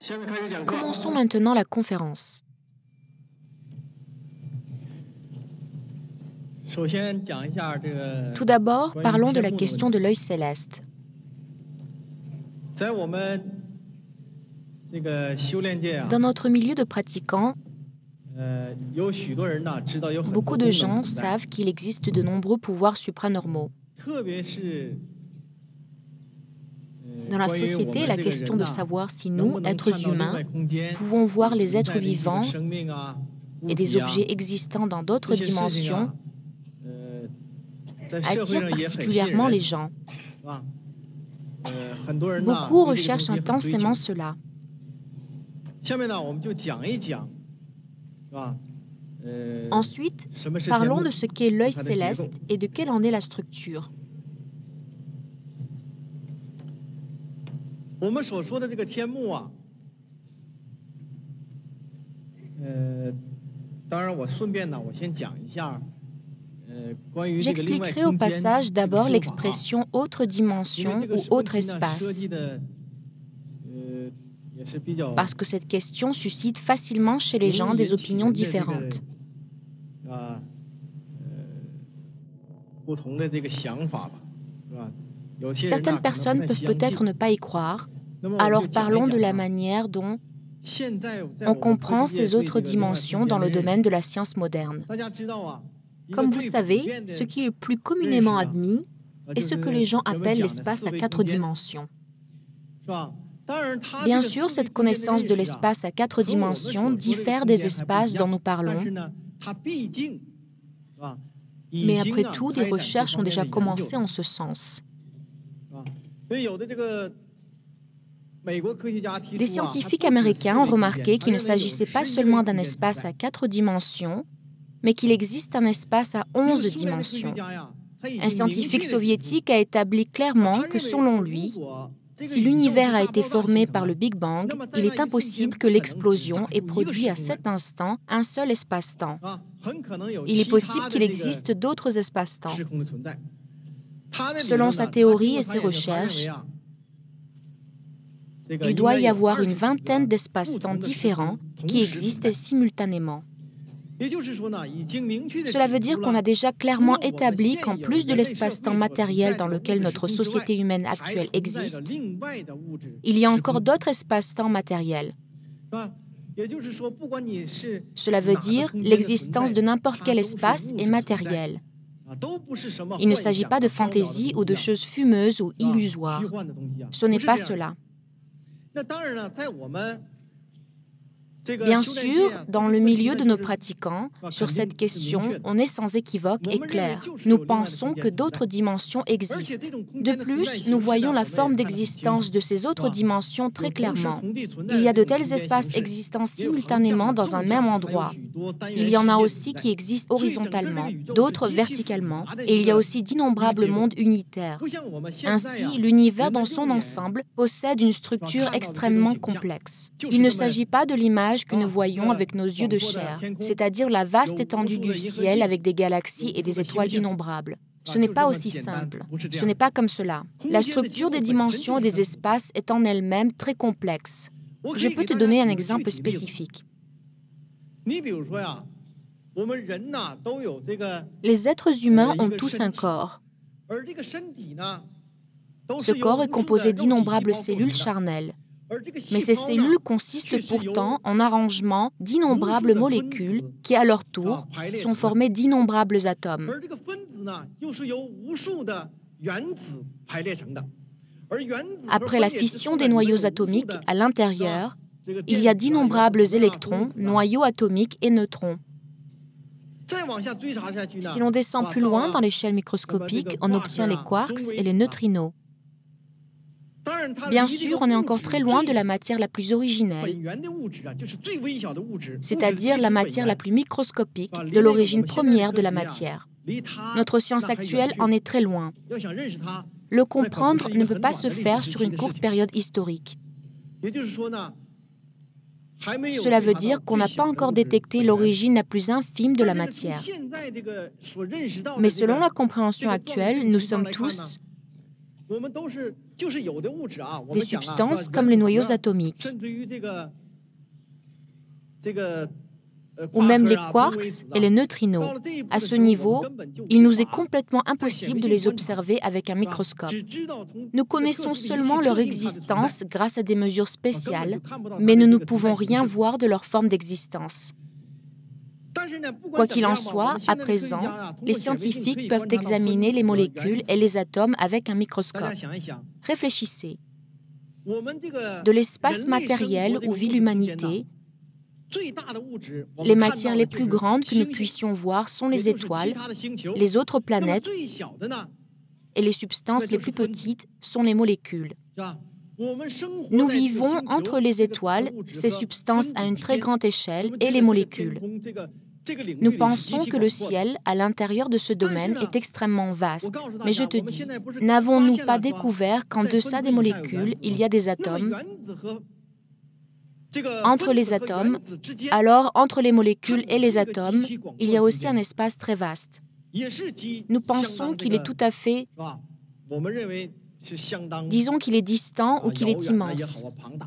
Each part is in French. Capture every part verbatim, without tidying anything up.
Commençons maintenant la conférence. Tout d'abord, parlons de la question de l'œil céleste. Dans notre milieu de pratiquants, beaucoup de gens savent qu'il existe de nombreux pouvoirs supranormaux. Dans la société, la question de savoir si nous, êtres humains, pouvons voir les êtres vivants et des objets existants dans d'autres dimensions attire particulièrement les gens. Beaucoup recherchent intensément cela. Ensuite, parlons de ce qu'est l'œil céleste et de quelle en est la structure. J'expliquerai au passage d'abord l'expression « autre dimension » ou « autre espace », parce que cette question suscite facilement chez les gens des opinions différentes. Certaines personnes peuvent peut-être ne pas y croire, alors parlons de la manière dont on comprend ces autres dimensions dans le domaine de la science moderne. Comme vous savez, ce qui est le plus communément admis est ce que les gens appellent l'espace à quatre dimensions. Bien sûr, cette connaissance de l'espace à quatre dimensions diffère des espaces dont nous parlons, mais après tout, des recherches ont déjà commencé en ce sens. Les scientifiques américains ont remarqué qu'il ne s'agissait pas seulement d'un espace à quatre dimensions, mais qu'il existe un espace à onze dimensions. Un scientifique soviétique a établi clairement que, selon lui, si l'univers a été formé par le Big Bang, il est impossible que l'explosion ait produit à cet instant un seul espace-temps. Il est possible qu'il existe d'autres espaces-temps. Selon sa théorie et ses recherches, il doit y avoir une vingtaine d'espaces-temps différents qui existent simultanément. Cela veut dire qu'on a déjà clairement établi qu'en plus de l'espace-temps matériel dans lequel notre société humaine actuelle existe, il y a encore d'autres espaces-temps matériels. Cela veut dire l'existence de n'importe quel espace est matérielle. Il ne s'agit pas de fantaisie ou de choses fumeuses ou illusoires. Ce n'est pas cela. Bien sûr, dans le milieu de nos pratiquants, sur cette question, on est sans équivoque et clair. Nous pensons que d'autres dimensions existent. De plus, nous voyons la forme d'existence de ces autres dimensions très clairement. Il y a de tels espaces existant simultanément dans un même endroit. Il y en a aussi qui existent horizontalement, d'autres verticalement, et il y a aussi d'innombrables mondes unitaires. Ainsi, l'univers dans son ensemble possède une structure extrêmement complexe. Il ne s'agit pas de l'image que nous voyons avec nos yeux de chair, c'est-à-dire la vaste étendue du ciel avec des galaxies et des étoiles innombrables. Ce n'est pas aussi simple. Ce n'est pas comme cela. La structure des dimensions et des espaces est en elle-même très complexe. Je peux te donner un exemple spécifique. Les êtres humains ont tous un corps. Ce corps est composé d'innombrables cellules charnelles. Mais ces cellules consistent pourtant en arrangements d'innombrables molécules qui, à leur tour, sont formées d'innombrables atomes. Après la fission des noyaux atomiques, à l'intérieur, il y a d'innombrables électrons, noyaux atomiques et neutrons. Si l'on descend plus loin dans l'échelle microscopique, on obtient les quarks et les neutrinos. Bien sûr, on est encore très loin de la matière la plus originelle, c'est-à-dire la matière la plus microscopique de l'origine première de la matière. Notre science actuelle en est très loin. Le comprendre ne peut pas se faire sur une courte période historique. Cela veut dire qu'on n'a pas encore détecté l'origine la plus infime de la matière. Mais selon la compréhension actuelle, nous sommes tous Des substances comme les noyaux atomiques, ou même les quarks et les neutrinos. À ce niveau, il nous est complètement impossible de les observer avec un microscope. Nous connaissons seulement leur existence grâce à des mesures spéciales, mais nous ne pouvons rien voir de leur forme d'existence. Quoi qu'il en soit, à présent, les scientifiques peuvent examiner les molécules et les atomes avec un microscope. Réfléchissez. De l'espace matériel où vit l'humanité, les matières les plus grandes que nous puissions voir sont les étoiles, les autres planètes, et les substances les plus petites sont les molécules. Nous vivons entre les étoiles, ces substances à une très grande échelle, et les molécules. Nous pensons que le ciel, à l'intérieur de ce domaine, est extrêmement vaste. Mais je te dis, n'avons-nous pas découvert qu'en deçà des molécules, il y a des atomes ? Entre les atomes, alors entre les molécules et les atomes, il y a aussi un espace très vaste. Nous pensons qu'il est tout à fait, disons qu'il est distant ou qu'il est immense.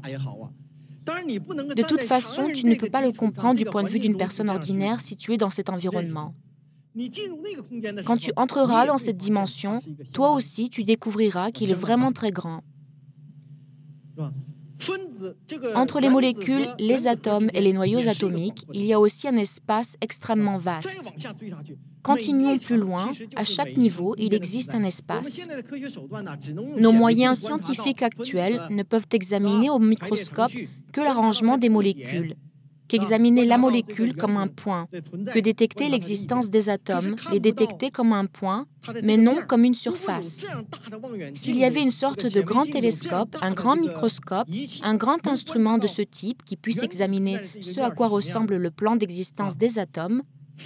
De toute façon, tu ne peux pas le comprendre du point de vue d'une personne ordinaire située dans cet environnement. Quand tu entreras dans cette dimension, toi aussi, tu découvriras qu'il est vraiment très grand. Entre les molécules, les atomes et les noyaux atomiques, il y a aussi un espace extrêmement vaste. Continuons plus loin, à chaque niveau, il existe un espace. Nos moyens scientifiques actuels ne peuvent examiner au microscope que l'arrangement des molécules, qu'examiner la molécule comme un point, que détecter l'existence des atomes, les détecter comme un point, mais non comme une surface. S'il y avait une sorte de grand télescope, un grand microscope, un grand instrument de ce type qui puisse examiner ce à quoi ressemble le plan d'existence des atomes,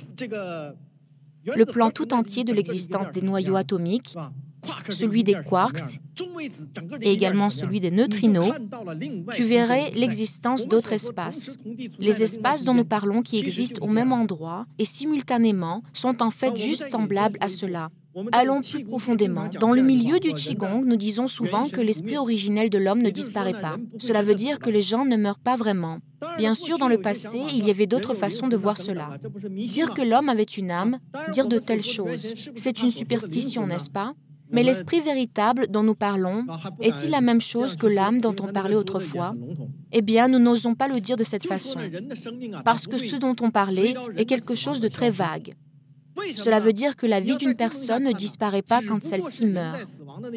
le plan tout entier de l'existence des noyaux atomiques, celui des quarks et également celui des neutrinos, tu verrais l'existence d'autres espaces. Les espaces dont nous parlons qui existent au même endroit et simultanément sont en fait juste semblables à cela. Allons plus profondément. Dans le milieu du Qigong, nous disons souvent que l'esprit originel de l'homme ne disparaît pas. Cela veut dire que les gens ne meurent pas vraiment. Bien sûr, dans le passé, il y avait d'autres façons de voir cela. Dire que l'homme avait une âme, dire de telles choses, c'est une superstition, n'est-ce pas ? Mais l'esprit véritable dont nous parlons, est-il la même chose que l'âme dont on parlait autrefois ? Eh bien, nous n'osons pas le dire de cette façon, parce que ce dont on parlait est quelque chose de très vague. Cela veut dire que la vie d'une personne ne disparaît pas quand celle-ci meurt. Pourquoi ?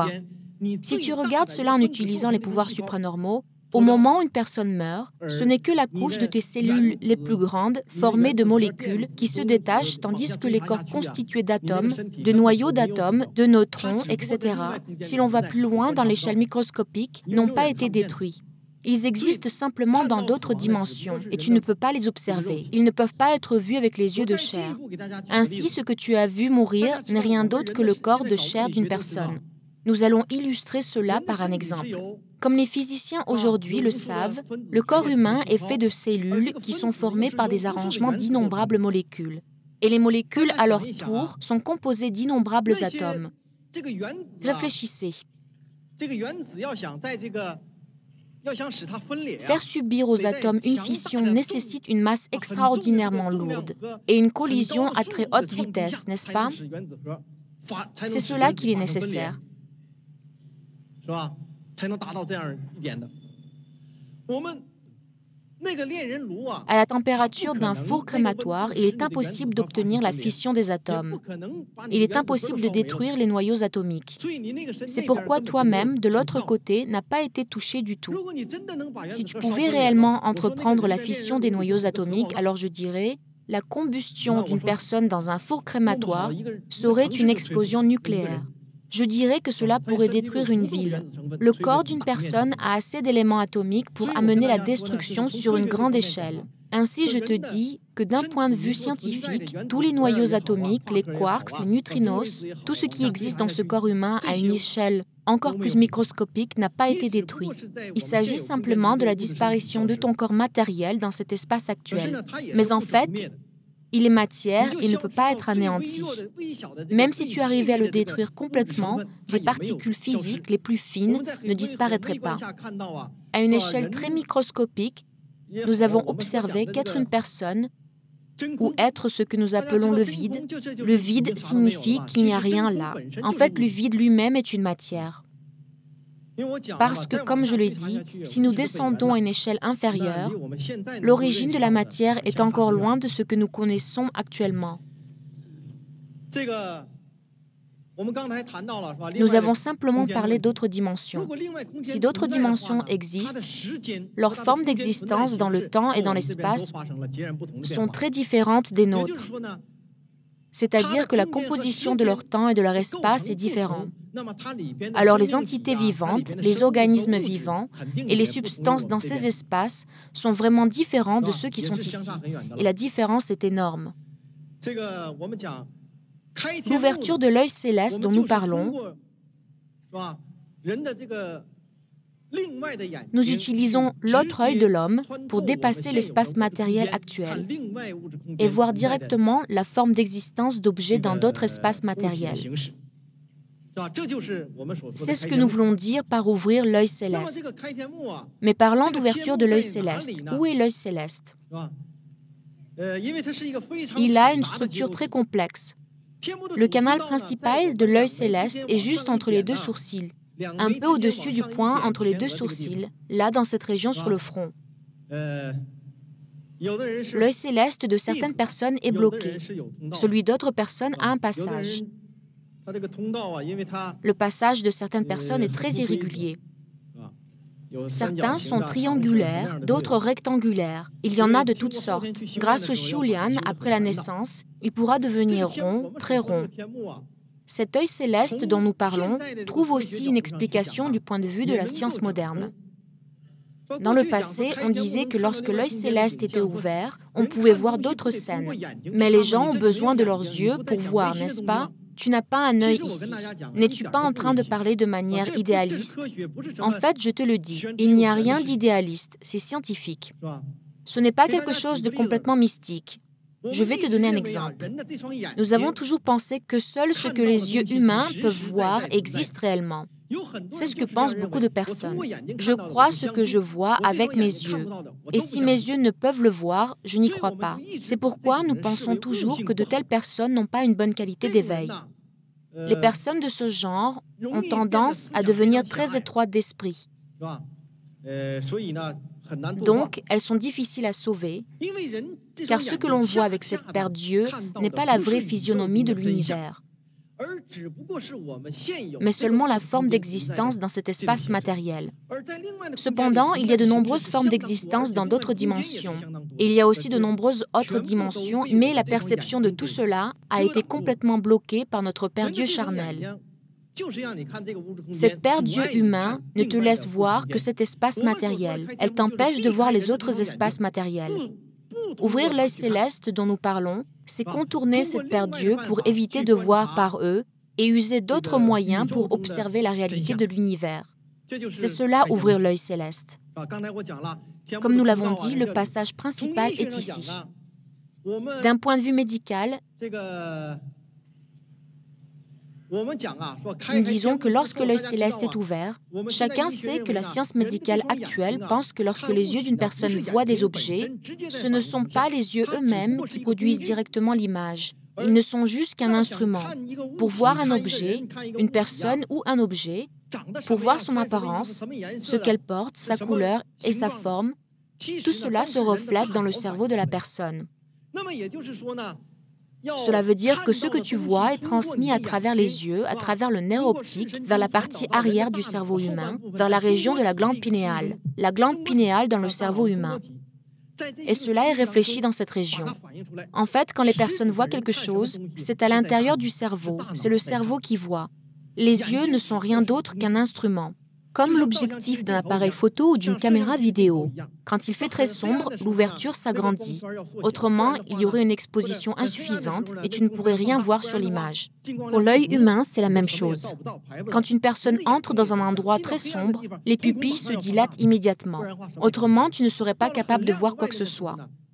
Si tu regardes cela en utilisant les pouvoirs supranormaux, au moment où une personne meurt, ce n'est que la couche de tes cellules les plus grandes, formées de molécules, qui se détachent, tandis que les corps constitués d'atomes, de noyaux d'atomes, de neutrons, et cetera, si l'on va plus loin dans l'échelle microscopique, n'ont pas été détruits. Ils existent simplement dans d'autres dimensions, et tu ne peux pas les observer. Ils ne peuvent pas être vus avec les yeux de chair. Ainsi, ce que tu as vu mourir n'est rien d'autre que le corps de chair d'une personne. Nous allons illustrer cela par un exemple. Comme les physiciens aujourd'hui le savent, le corps humain est fait de cellules qui sont formées par des arrangements d'innombrables molécules. Et les molécules, à leur tour, sont composées d'innombrables atomes. Réfléchissez. Faire subir aux atomes une fission nécessite une masse extraordinairement lourde et une collision à très haute vitesse, n'est-ce pas? C'est cela qu'il est nécessaire. À la température d'un four crématoire, il est impossible d'obtenir la fission des atomes. Il est impossible de détruire les noyaux atomiques. C'est pourquoi toi-même, de l'autre côté, n'as pas été touché du tout. Si tu pouvais réellement entreprendre la fission des noyaux atomiques, alors je dirais, la combustion d'une personne dans un four crématoire serait une explosion nucléaire. Je dirais que cela pourrait détruire une ville. Le corps d'une personne a assez d'éléments atomiques pour amener la destruction sur une grande échelle. Ainsi, je te dis que d'un point de vue scientifique, tous les noyaux atomiques, les quarks, les neutrinos, tout ce qui existe dans ce corps humain à une échelle encore plus microscopique n'a pas été détruit. Il s'agit simplement de la disparition de ton corps matériel dans cet espace actuel. Mais en fait, Il est matière, il ne peut pas être anéanti. Même si tu arrivais à le détruire complètement, les particules physiques les plus fines ne disparaîtraient pas. À une échelle très microscopique, nous avons observé qu'être une personne ou être ce que nous appelons le vide, le vide signifie qu'il n'y a rien là. En fait, le vide lui-même est une matière. Parce que, comme je l'ai dit, si nous descendons à une échelle inférieure, l'origine de la matière est encore loin de ce que nous connaissons actuellement. Nous avons simplement parlé d'autres dimensions. Si d'autres dimensions existent, leurs formes d'existence dans le temps et dans l'espace sont très différentes des nôtres. C'est-à-dire que la composition de leur temps et de leur espace est différente. Alors les entités vivantes, les organismes vivants et les substances dans ces espaces sont vraiment différents de ceux qui sont ici. Et la différence est énorme. L'ouverture de l'œil céleste dont nous parlons, nous utilisons l'autre œil de l'homme pour dépasser l'espace matériel actuel et voir directement la forme d'existence d'objets dans d'autres espaces matériels. C'est ce que nous voulons dire par ouvrir l'œil céleste. Mais parlant d'ouverture de l'œil céleste, où est l'œil céleste? Il a une structure très complexe. Le canal principal de l'œil céleste est juste entre les deux sourcils, un peu au-dessus du point entre les deux sourcils, là dans cette région sur le front. L'œil céleste de certaines personnes est bloqué. Celui d'autres personnes a un passage. Le passage de certaines personnes est très irrégulier. Certains sont triangulaires, d'autres rectangulaires. Il y en a de toutes sortes. Grâce au Shulian, après la naissance, il pourra devenir rond, très rond. Cet œil céleste dont nous parlons trouve aussi une explication du point de vue de la science moderne. Dans le passé, on disait que lorsque l'œil céleste était ouvert, on pouvait voir d'autres scènes. Mais les gens ont besoin de leurs yeux pour voir, n'est-ce pas? Tu n'as pas un œil ici. N'es-tu pas en train de parler de manière idéaliste? En fait, je te le dis, il n'y a rien d'idéaliste, c'est scientifique. Ce n'est pas quelque chose de complètement mystique. Je vais te donner un exemple. Nous avons toujours pensé que seul ce que les yeux humains peuvent voir existe réellement. C'est ce que pensent beaucoup de personnes. Je crois ce que je vois avec mes yeux. Et si mes yeux ne peuvent le voir, je n'y crois pas. C'est pourquoi nous pensons toujours que de telles personnes n'ont pas une bonne qualité d'éveil. Les personnes de ce genre ont tendance à devenir très étroites d'esprit. Donc, elles sont difficiles à sauver, car ce que l'on voit avec cette paire d'yeux n'est pas la vraie physionomie de l'univers, mais seulement la forme d'existence dans cet espace matériel. Cependant, il y a de nombreuses formes d'existence dans d'autres dimensions. Il y a aussi de nombreuses autres dimensions, mais la perception de tout cela a été complètement bloquée par notre paire d'yeux charnel. Cette paire d'yeux humains ne te laisse voir que cet espace matériel. Elle t'empêche de voir les autres espaces matériels. Ouvrir l'œil céleste dont nous parlons, c'est contourner cette paire d'yeux pour éviter de voir par eux et user d'autres moyens pour observer la réalité de l'univers. C'est cela, ouvrir l'œil céleste. Comme nous l'avons dit, le passage principal est ici. D'un point de vue médical, nous disons que lorsque l'œil céleste est ouvert, chacun sait que la science médicale actuelle pense que lorsque les yeux d'une personne voient des objets, ce ne sont pas les yeux eux-mêmes qui produisent directement l'image. Ils ne sont juste qu'un instrument. Pour voir un objet, une personne ou un objet, pour voir son apparence, ce qu'elle porte, sa couleur et sa forme, tout cela se reflète dans le cerveau de la personne. Cela veut dire que ce que tu vois est transmis à travers les yeux, à travers le nerf optique, vers la partie arrière du cerveau humain, vers la région de la glande pinéale, la glande pinéale dans le cerveau humain. Et cela est réfléchi dans cette région. En fait, quand les personnes voient quelque chose, c'est à l'intérieur du cerveau, c'est le cerveau qui voit. Les yeux ne sont rien d'autre qu'un instrument, comme l'objectif d'un appareil photo ou d'une caméra vidéo. Quand il fait très sombre, l'ouverture s'agrandit. Autrement, il y aurait une exposition insuffisante et tu ne pourrais rien voir sur l'image. Pour l'œil humain, c'est la même chose. Quand une personne entre dans un endroit très sombre, les pupilles se dilatent immédiatement. Autrement, tu ne serais pas capable de voir quoi que ce soit.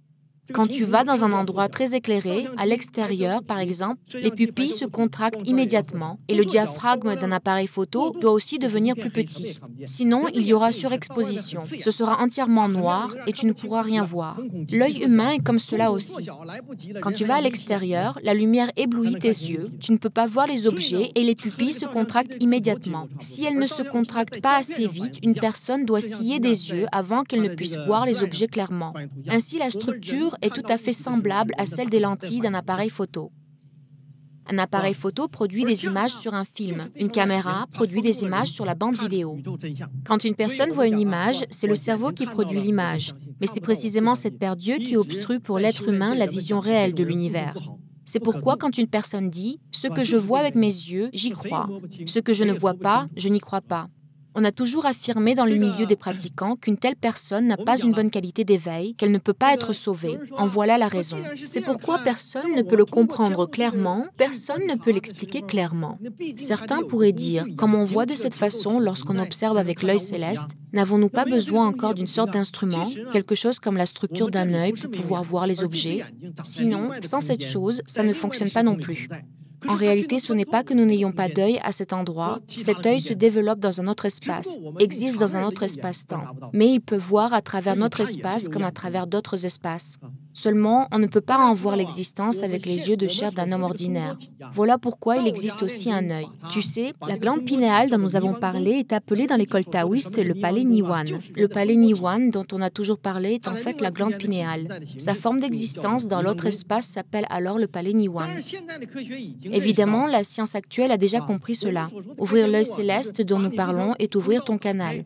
Quand tu vas dans un endroit très éclairé, à l'extérieur par exemple, les pupilles se contractent immédiatement et le diaphragme d'un appareil photo doit aussi devenir plus petit. Sinon, il y aura surexposition. Ce sera entièrement noir et tu ne pourras rien voir. L'œil humain est comme cela aussi. Quand tu vas à l'extérieur, la lumière éblouit tes yeux, tu ne peux pas voir les objets et les pupilles se contractent immédiatement. Si elles ne se contractent pas assez vite, une personne doit scier des yeux avant qu'elle ne puisse voir les objets clairement. Ainsi, la structure est tout à fait semblable à celle des lentilles d'un appareil photo. Un appareil photo produit des images sur un film. Une caméra produit des images sur la bande vidéo. Quand une personne voit une image, c'est le cerveau qui produit l'image. Mais c'est précisément cette paire d'yeux qui obstrue pour l'être humain la vision réelle de l'univers. C'est pourquoi quand une personne dit « ce que je vois avec mes yeux, j'y crois. Ce que je ne vois pas, je n'y crois pas ». On a toujours affirmé dans le milieu des pratiquants qu'une telle personne n'a pas une bonne qualité d'éveil, qu'elle ne peut pas être sauvée. En voilà la raison. C'est pourquoi personne ne peut le comprendre clairement, personne ne peut l'expliquer clairement. Certains pourraient dire, comme on voit de cette façon lorsqu'on observe avec l'œil céleste, n'avons-nous pas besoin encore d'une sorte d'instrument, quelque chose comme la structure d'un œil pour pouvoir voir les objets? Sinon, sans cette chose, ça ne fonctionne pas non plus. En réalité, ce n'est pas que nous n'ayons pas d'œil à cet endroit, cet œil se développe dans un autre espace, existe dans un autre espace-temps, mais il peut voir à travers notre espace comme à travers d'autres espaces. Seulement, on ne peut pas en voir l'existence avec les yeux de chair d'un homme ordinaire. Voilà pourquoi il existe aussi un œil. Tu sais, la glande pinéale dont nous avons parlé est appelée dans l'école taoïste le palais Niwan. Le palais Niwan dont on a toujours parlé est en fait la glande pinéale. Sa forme d'existence dans l'autre espace s'appelle alors le palais Niwan. Évidemment, la science actuelle a déjà compris cela. Ouvrir l'œil céleste dont nous parlons est ouvrir ton canal.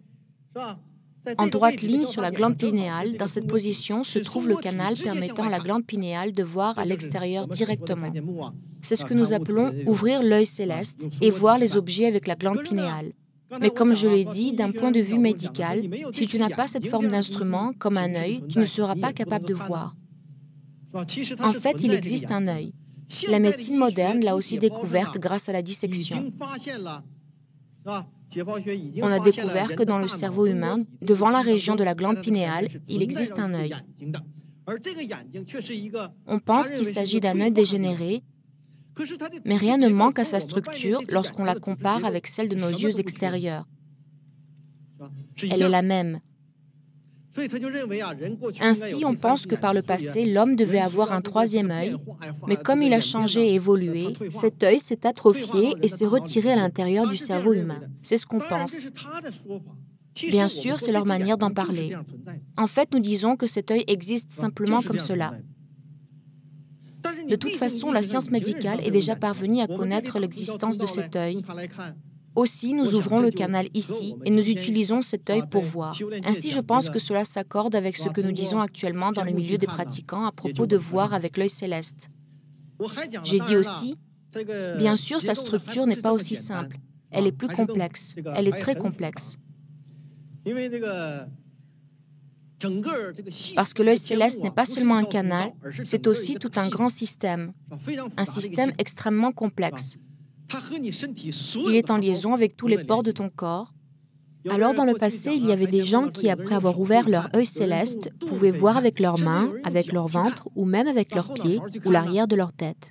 En droite ligne sur la glande pinéale, dans cette position se trouve le canal permettant à la glande pinéale de voir à l'extérieur directement. C'est ce que nous appelons ouvrir l'œil céleste et voir les objets avec la glande pinéale. Mais comme je l'ai dit, d'un point de vue médical, si tu n'as pas cette forme d'instrument, comme un œil, tu ne seras pas capable de voir. En fait, il existe un œil. La médecine moderne l'a aussi découverte grâce à la dissection. On a découvert que dans le cerveau humain, devant la région de la glande pinéale, il existe un œil. On pense qu'il s'agit d'un œil dégénéré, mais rien ne manque à sa structure lorsqu'on la compare avec celle de nos yeux extérieurs. Elle est la même. Ainsi, on pense que par le passé, l'homme devait avoir un troisième œil, mais comme il a changé et évolué, cet œil s'est atrophié et s'est retiré à l'intérieur du cerveau humain. C'est ce qu'on pense. Bien sûr, c'est leur manière d'en parler. En fait, nous disons que cet œil existe simplement comme cela. De toute façon, la science médicale est déjà parvenue à connaître l'existence de cet œil. Aussi, nous ouvrons le canal ici et nous utilisons cet œil pour voir. Ainsi, je pense que cela s'accorde avec ce que nous disons actuellement dans le milieu des pratiquants à propos de voir avec l'œil céleste. J'ai dit aussi, bien sûr, sa structure n'est pas aussi simple. Elle est plus complexe. Elle est très complexe. Parce que l'œil céleste n'est pas seulement un canal, c'est aussi tout un grand système. Un système extrêmement complexe. Il est en liaison avec tous les pores de ton corps. Alors, dans le passé, il y avait des gens qui, après avoir ouvert leur œil céleste, pouvaient voir avec leurs mains, avec leur ventre, ou même avec leurs pieds, ou l'arrière de leur tête.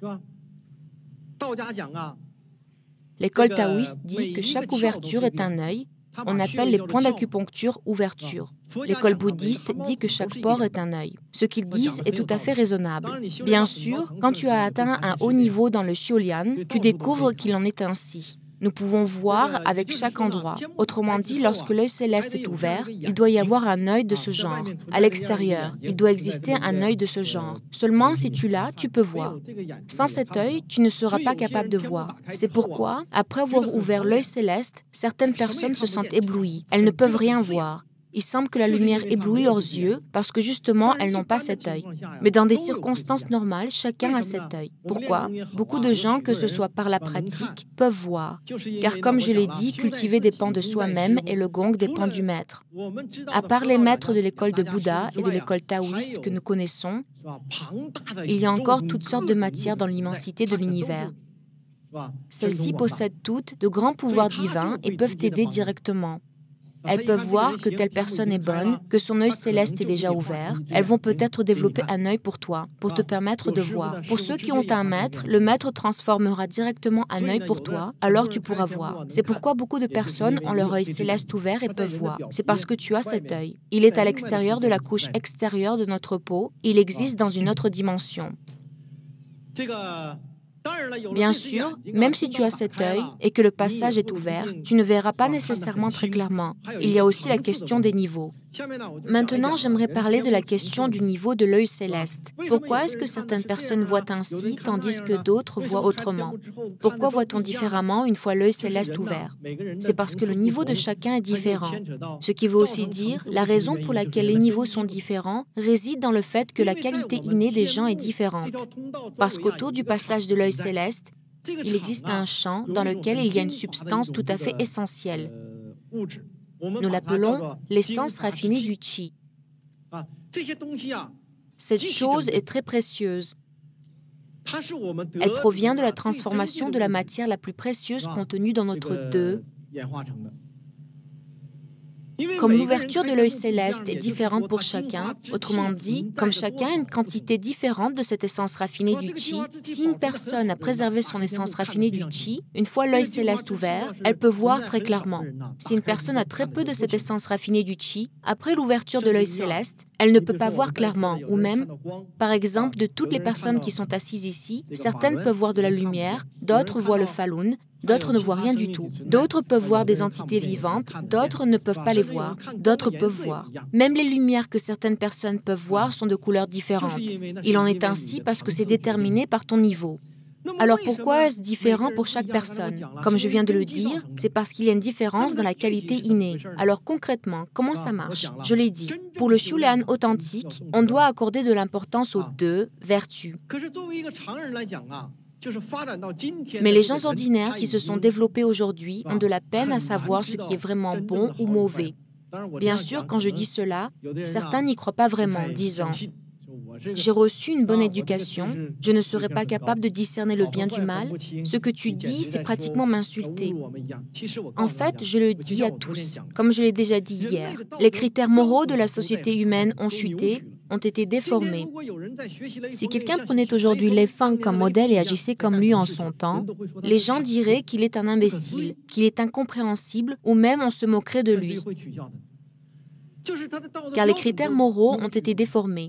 L'école taoïste dit que chaque ouverture est un œil. On appelle les points d'acupuncture ouverture. L'école bouddhiste dit que chaque pore est un œil. Ce qu'ils disent est tout à fait raisonnable. Bien sûr, quand tu as atteint un haut niveau dans le Xiulian, tu découvres qu'il en est ainsi. Nous pouvons voir avec chaque endroit. Autrement dit, lorsque l'œil céleste est ouvert, il doit y avoir un œil de ce genre. À l'extérieur, il doit exister un œil de ce genre. Seulement, si tu l'as, tu peux voir. Sans cet œil, tu ne seras pas capable de voir. C'est pourquoi, après avoir ouvert l'œil céleste, certaines personnes se sentent éblouies. Elles ne peuvent rien voir. Il semble que la lumière éblouit leurs yeux parce que justement, elles n'ont pas cet œil. Mais dans des circonstances normales, chacun a cet œil. Pourquoi? Beaucoup de gens, que ce soit par la pratique, peuvent voir. Car comme je l'ai dit, cultiver dépend de soi-même et le gong dépend du maître. À part les maîtres de l'école de Bouddha et de l'école taoïste que nous connaissons, il y a encore toutes sortes de matières dans l'immensité de l'univers. Celles-ci possèdent toutes de grands pouvoirs divins et peuvent t'aider directement. Elles peuvent voir que telle personne est bonne, que son œil céleste est déjà ouvert. Elles vont peut-être développer un œil pour toi, pour te permettre de voir. Pour ceux qui ont un maître, le maître transformera directement un œil pour toi, alors tu pourras voir. C'est pourquoi beaucoup de personnes ont leur œil céleste ouvert et peuvent voir. C'est parce que tu as cet œil. Il est à l'extérieur de la couche extérieure de notre peau. Il existe dans une autre dimension. Bien sûr, même si tu as cet œil et que le passage est ouvert, tu ne verras pas nécessairement très clairement. Il y a aussi la question des niveaux. Maintenant, j'aimerais parler de la question du niveau de l'œil céleste. Pourquoi est-ce que certaines personnes voient ainsi, tandis que d'autres voient autrement? Pourquoi voit-on différemment une fois l'œil céleste ouvert? C'est parce que le niveau de chacun est différent. Ce qui veut aussi dire, la raison pour laquelle les niveaux sont différents réside dans le fait que la qualité innée des gens est différente. Parce qu'autour du passage de l'œil céleste, il existe un champ dans lequel il y a une substance tout à fait essentielle. Nous l'appelons l'essence raffinée du Qi. Cette chose est très précieuse. Elle provient de la transformation de la matière la plus précieuse contenue dans notre deux. Comme l'ouverture de l'œil céleste est différente pour chacun, autrement dit, comme chacun a une quantité différente de cette essence raffinée du Qi, si une personne a préservé son essence raffinée du Qi, une fois l'œil céleste ouvert, elle peut voir très clairement. Si une personne a très peu de cette essence raffinée du Qi, après l'ouverture de l'œil céleste, elle ne peut pas voir clairement, ou même, par exemple, de toutes les personnes qui sont assises ici, certaines peuvent voir de la lumière, d'autres voient le Falun, d'autres ne voient rien du tout. D'autres peuvent voir des entités vivantes, d'autres ne peuvent pas les voir, d'autres peuvent voir. Même les lumières que certaines personnes peuvent voir sont de couleurs différentes. Il en est ainsi parce que c'est déterminé par ton niveau. Alors pourquoi est-ce différent pour chaque personne? Comme je viens de le dire, c'est parce qu'il y a une différence dans la qualité innée. Alors concrètement, comment ça marche? Je l'ai dit, pour le Shulan authentique, on doit accorder de l'importance aux deux vertus. Mais les gens ordinaires qui se sont développés aujourd'hui ont de la peine à savoir ce qui est vraiment bon ou mauvais. Bien sûr, quand je dis cela, certains n'y croient pas vraiment, disant « J'ai reçu une bonne éducation, je ne serai pas capable de discerner le bien du mal. Ce que tu dis, c'est pratiquement m'insulter. » En fait, je le dis à tous, comme je l'ai déjà dit hier. Les critères moraux de la société humaine ont chuté, ont été déformés. Si quelqu'un prenait aujourd'hui Lê Phong comme modèle et agissait comme lui en son temps, les gens diraient qu'il est un imbécile, qu'il est incompréhensible, ou même on se moquerait de lui. Car les critères moraux ont été déformés.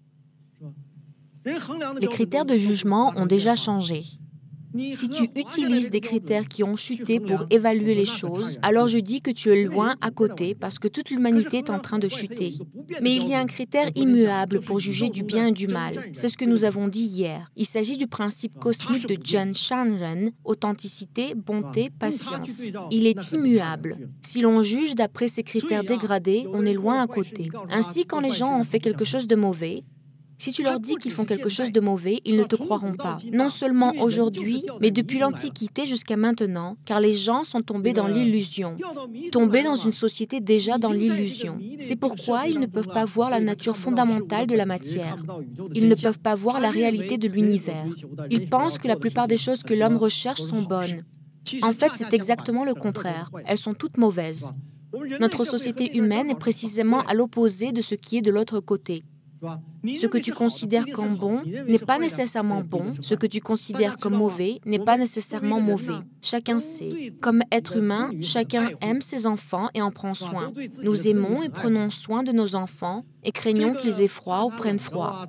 Les critères de jugement ont déjà changé. Si tu utilises des critères qui ont chuté pour évaluer les choses, alors je dis que tu es loin à côté parce que toute l'humanité est en train de chuter. Mais il y a un critère immuable pour juger du bien et du mal. C'est ce que nous avons dit hier. Il s'agit du principe cosmique de Zhen Shanren, authenticité, bonté, patience. Il est immuable. Si l'on juge d'après ces critères dégradés, on est loin à côté. Ainsi, quand les gens ont fait quelque chose de mauvais, si tu leur dis qu'ils font quelque chose de mauvais, ils ne te croiront pas. Non seulement aujourd'hui, mais depuis l'Antiquité jusqu'à maintenant, car les gens sont tombés dans l'illusion, tombés dans une société déjà dans l'illusion. C'est pourquoi ils ne peuvent pas voir la nature fondamentale de la matière. Ils ne peuvent pas voir la réalité de l'univers. Ils pensent que la plupart des choses que l'homme recherche sont bonnes. En fait, c'est exactement le contraire. Elles sont toutes mauvaises. Notre société humaine est précisément à l'opposé de ce qui est de l'autre côté. Ce que tu considères comme bon n'est pas nécessairement bon, ce que tu considères comme mauvais n'est pas nécessairement mauvais. Chacun sait. Comme être humain, chacun aime ses enfants et en prend soin. Nous aimons et prenons soin de nos enfants et craignons qu'ils aient froid ou prennent froid.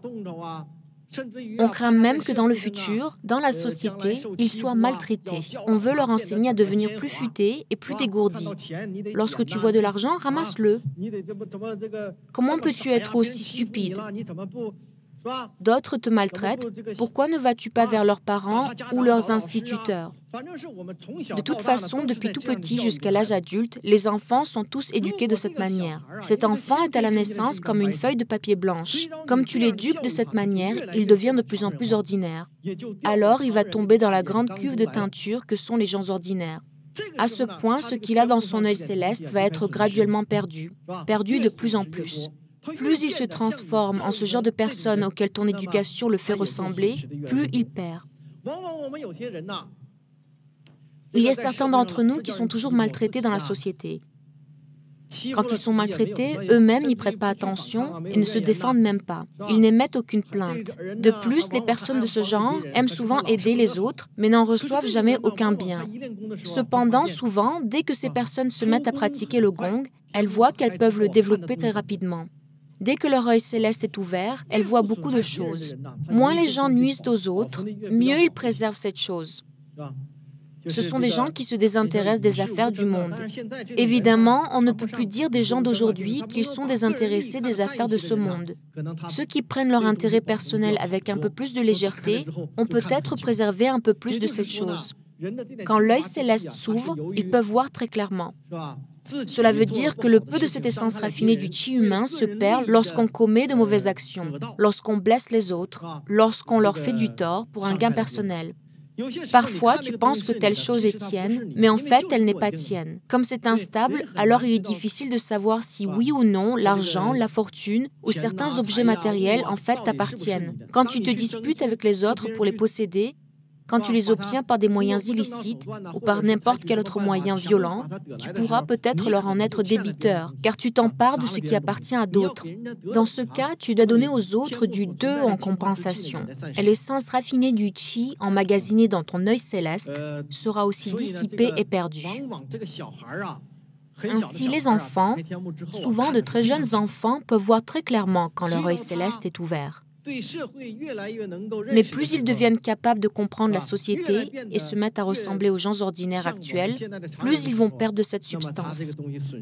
On craint même que dans le futur, dans la société, ils soient maltraités. On veut leur enseigner à devenir plus futés et plus dégourdis. Lorsque tu vois de l'argent, ramasse-le. Comment peux-tu être aussi stupide? D'autres te maltraitent. Pourquoi ne vas-tu pas vers leurs parents ou leurs instituteurs? De toute façon, depuis tout petit jusqu'à l'âge adulte, les enfants sont tous éduqués de cette manière. Cet enfant est à la naissance comme une feuille de papier blanche. Comme tu l'éduques de cette manière, il devient de plus en plus ordinaire. Alors, il va tomber dans la grande cuve de teinture que sont les gens ordinaires. À ce point, ce qu'il a dans son œil céleste va être graduellement perdu, perdu de plus en plus. Plus il se transforme en ce genre de personne auquel ton éducation le fait ressembler, plus il perd. Il y a certains d'entre nous qui sont toujours maltraités dans la société. Quand ils sont maltraités, eux-mêmes n'y prêtent pas attention et ne se défendent même pas. Ils n'émettent aucune plainte. De plus, les personnes de ce genre aiment souvent aider les autres, mais n'en reçoivent jamais aucun bien. Cependant, souvent, dès que ces personnes se mettent à pratiquer le gong, elles voient qu'elles peuvent le développer très rapidement. Dès que leur œil céleste est ouvert, elles voient beaucoup de choses. Moins les gens nuisent aux autres, mieux ils préservent cette chose. Ce sont des gens qui se désintéressent des affaires du monde. Évidemment, on ne peut plus dire des gens d'aujourd'hui qu'ils sont désintéressés des affaires de ce monde. Ceux qui prennent leur intérêt personnel avec un peu plus de légèreté ont peut-être préservé un peu plus de cette chose. Quand l'œil céleste s'ouvre, ils peuvent voir très clairement. Cela veut dire que le peu de cette essence raffinée du chi humain se perd lorsqu'on commet de mauvaises actions, lorsqu'on blesse les autres, lorsqu'on leur fait du tort pour un gain personnel. Parfois, tu penses que telle chose est tienne, mais en fait, elle n'est pas tienne. Comme c'est instable, alors il est difficile de savoir si oui ou non l'argent, la fortune ou certains objets matériels en fait t'appartiennent. Quand tu te disputes avec les autres pour les posséder, quand tu les obtiens par des moyens illicites ou par n'importe quel autre moyen violent, tu pourras peut-être leur en être débiteur, car tu t'empares de ce qui appartient à d'autres. Dans ce cas, tu dois donner aux autres du deux en compensation. Et l'essence raffinée du chi, emmagasinée dans ton œil céleste, sera aussi dissipée et perdue. Ainsi, les enfants, souvent de très jeunes enfants, peuvent voir très clairement quand leur œil céleste est ouvert. Mais plus ils deviennent capables de comprendre la société et se mettent à ressembler aux gens ordinaires actuels, plus ils vont perdre de cette substance.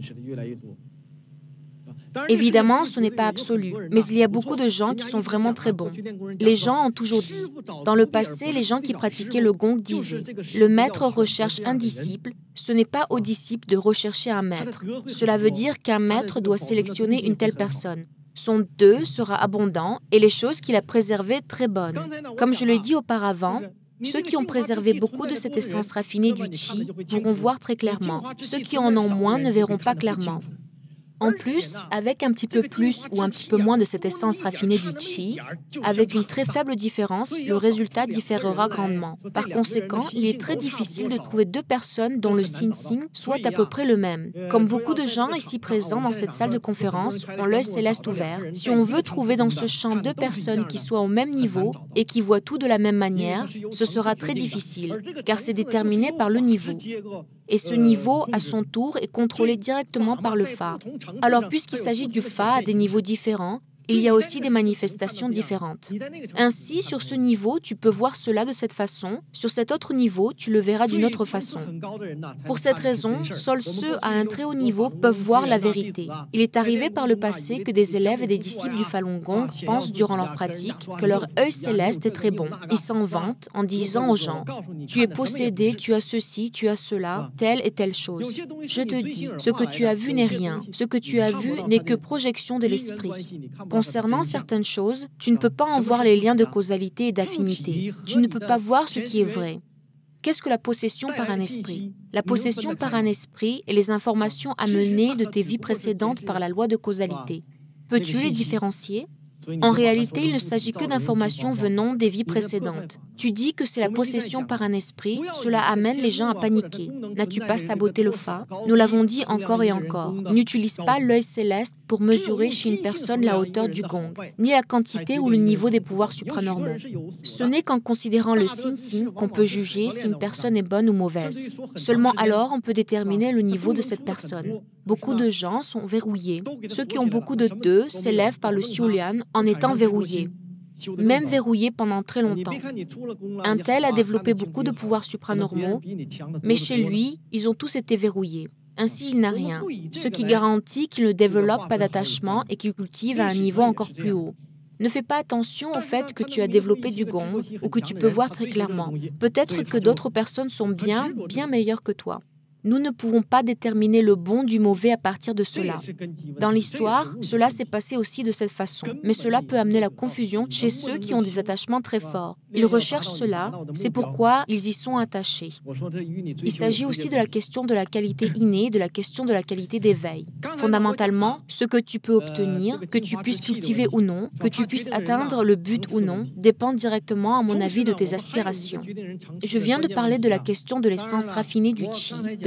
Évidemment, ce n'est pas absolu, mais il y a beaucoup de gens qui sont vraiment très bons. Les gens ont toujours dit. Dans le passé, les gens qui pratiquaient le gong disaient « Le maître recherche un disciple, ce n'est pas au disciple de rechercher un maître. Cela veut dire qu'un maître doit sélectionner une telle personne. Son deux sera abondant et les choses qu'il a préservées très bonnes. Comme je l'ai dit auparavant, ceux qui ont préservé beaucoup de cette essence raffinée du chi pourront voir très clairement. Ceux qui en ont moins ne verront pas clairement. En plus, avec un petit peu plus ou un petit peu moins de cette essence raffinée du chi, avec une très faible différence, le résultat différera grandement. Par conséquent, il est très difficile de trouver deux personnes dont le sin-sing soit à peu près le même. Comme beaucoup de gens ici présents dans cette salle de conférence ont l'œil céleste ouvert, si on veut trouver dans ce champ deux personnes qui soient au même niveau et qui voient tout de la même manière, ce sera très difficile, car c'est déterminé par le niveau. Et ce niveau, à son tour, est contrôlé directement par le fa. Alors, puisqu'il s'agit du fa à des niveaux différents, il y a aussi des manifestations différentes. Ainsi, sur ce niveau, tu peux voir cela de cette façon, sur cet autre niveau, tu le verras d'une autre façon. Pour cette raison, seuls ceux à un très haut niveau peuvent voir la vérité. Il est arrivé par le passé que des élèves et des disciples du Falun Gong pensent durant leur pratique que leur œil céleste est très bon. Ils s'en vantent en disant aux gens « Tu es possédé, tu as ceci, tu as cela, telle et telle chose. » Je te dis, ce que tu as vu n'est rien. Ce que tu as vu n'est que projection de l'esprit. Concernant certaines choses, tu ne peux pas en voir les liens de causalité et d'affinité. Tu ne peux pas voir ce qui est vrai. Qu'est-ce que la possession par un esprit? La possession par un esprit est les informations amenées de tes vies précédentes par la loi de causalité. Peux-tu les différencier? En réalité, il ne s'agit que d'informations venant des vies précédentes. Tu dis que c'est la possession par un esprit, cela amène les gens à paniquer. N'as-tu pas saboté le fa? Nous l'avons dit encore et encore. N'utilise pas l'œil céleste pour mesurer chez une personne la hauteur du gong, ni la quantité ou le niveau des pouvoirs supranormaux. Ce n'est qu'en considérant le sin-sing qu'on peut juger si une personne est bonne ou mauvaise. Seulement alors, on peut déterminer le niveau de cette personne. Beaucoup de gens sont verrouillés. Ceux qui ont beaucoup de deux s'élèvent par le Xiulian en étant verrouillés, même verrouillés pendant très longtemps. Un tel a développé beaucoup de pouvoirs supranormaux, mais chez lui, ils ont tous été verrouillés. Ainsi, il n'a rien, ce qui garantit qu'il ne développe pas d'attachement et qu'il cultive à un niveau encore plus haut. Ne fais pas attention au fait que tu as développé du gong ou que tu peux voir très clairement. Peut-être que d'autres personnes sont bien, bien meilleures que toi. Nous ne pouvons pas déterminer le bon du mauvais à partir de cela. Dans l'histoire, cela s'est passé aussi de cette façon, mais cela peut amener la confusion chez ceux qui ont des attachements très forts. Ils recherchent cela, c'est pourquoi ils y sont attachés. Il s'agit aussi de la question de la qualité innée, de la question de la qualité d'éveil. Fondamentalement, ce que tu peux obtenir, que tu puisses cultiver ou non, que tu puisses atteindre le but ou non, dépend directement, à mon avis, de tes aspirations. Je viens de parler de la question de l'essence raffinée du chi, de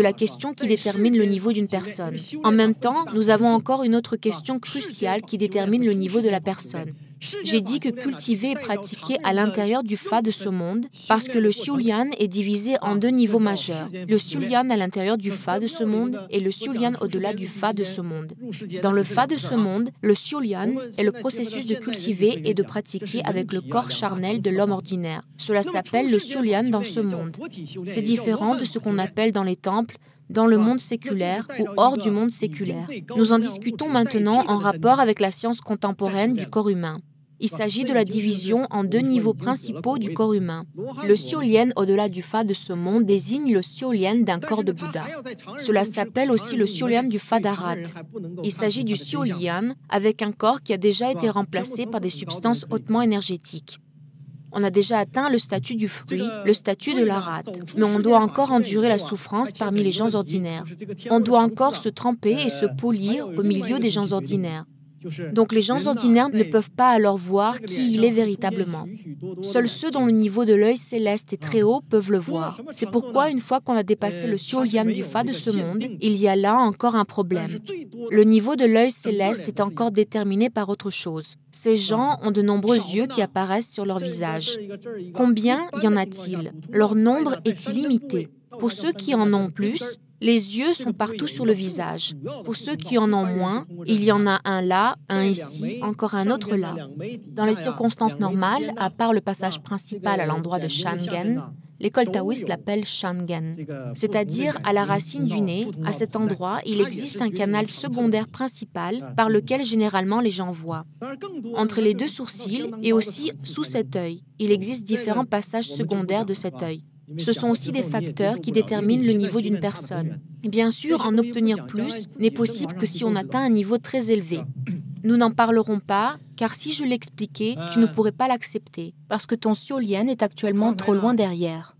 de la question qui détermine le niveau d'une personne. En même temps, nous avons encore une autre question cruciale qui détermine le niveau de la personne. J'ai dit que cultiver et pratiquer à l'intérieur du Fa de ce monde, parce que le Xiulian est divisé en deux niveaux majeurs, le Xiulian à l'intérieur du Fa de ce monde et le Xiulian au-delà du Fa de ce monde. Dans le Fa de ce monde, le Xiulian est le processus de cultiver et de pratiquer avec le corps charnel de l'homme ordinaire. Cela s'appelle le Xiulian dans ce monde. C'est différent de ce qu'on appelle dans les temples, dans le monde séculaire ou hors du monde séculaire. Nous en discutons maintenant en rapport avec la science contemporaine du corps humain. Il s'agit de la division en deux niveaux principaux du corps humain. Le Xiulian au-delà du Fa de ce monde désigne le Xiulian d'un corps de Bouddha. Cela s'appelle aussi le Xiulian du Fa d'Arhat. Il s'agit du Xiulian avec un corps qui a déjà été remplacé par des substances hautement énergétiques. On a déjà atteint le statut du fruit, le statut de l'Arhat, mais on doit encore endurer la souffrance parmi les gens ordinaires. On doit encore se tremper et se polir au milieu des gens ordinaires. Donc les gens ordinaires ne peuvent pas alors voir qui il est véritablement. Seuls ceux dont le niveau de l'œil céleste est très haut peuvent le voir. C'est pourquoi une fois qu'on a dépassé le Xiulian du Fa de ce monde, il y a là encore un problème. Le niveau de l'œil céleste est encore déterminé par autre chose. Ces gens ont de nombreux yeux qui apparaissent sur leur visage. Combien y en a-t-il? Leur nombre est illimité. Pour ceux qui en ont plus, les yeux sont partout sur le visage. Pour ceux qui en ont moins, il y en a un là, un ici, encore un autre là. Dans les circonstances normales, à part le passage principal à l'endroit de Shangen, l'école taoïste l'appelle Shangen, c'est-à-dire à la racine du nez. À cet endroit, il existe un canal secondaire principal par lequel généralement les gens voient. Entre les deux sourcils et aussi sous cet œil, il existe différents passages secondaires de cet œil. Ce sont aussi des facteurs qui déterminent le niveau d'une personne. Bien sûr, en obtenir plus n'est possible que si on atteint un niveau très élevé. Nous n'en parlerons pas, car si je l'expliquais, tu ne pourrais pas l'accepter, parce que ton Xiulian est actuellement trop loin derrière.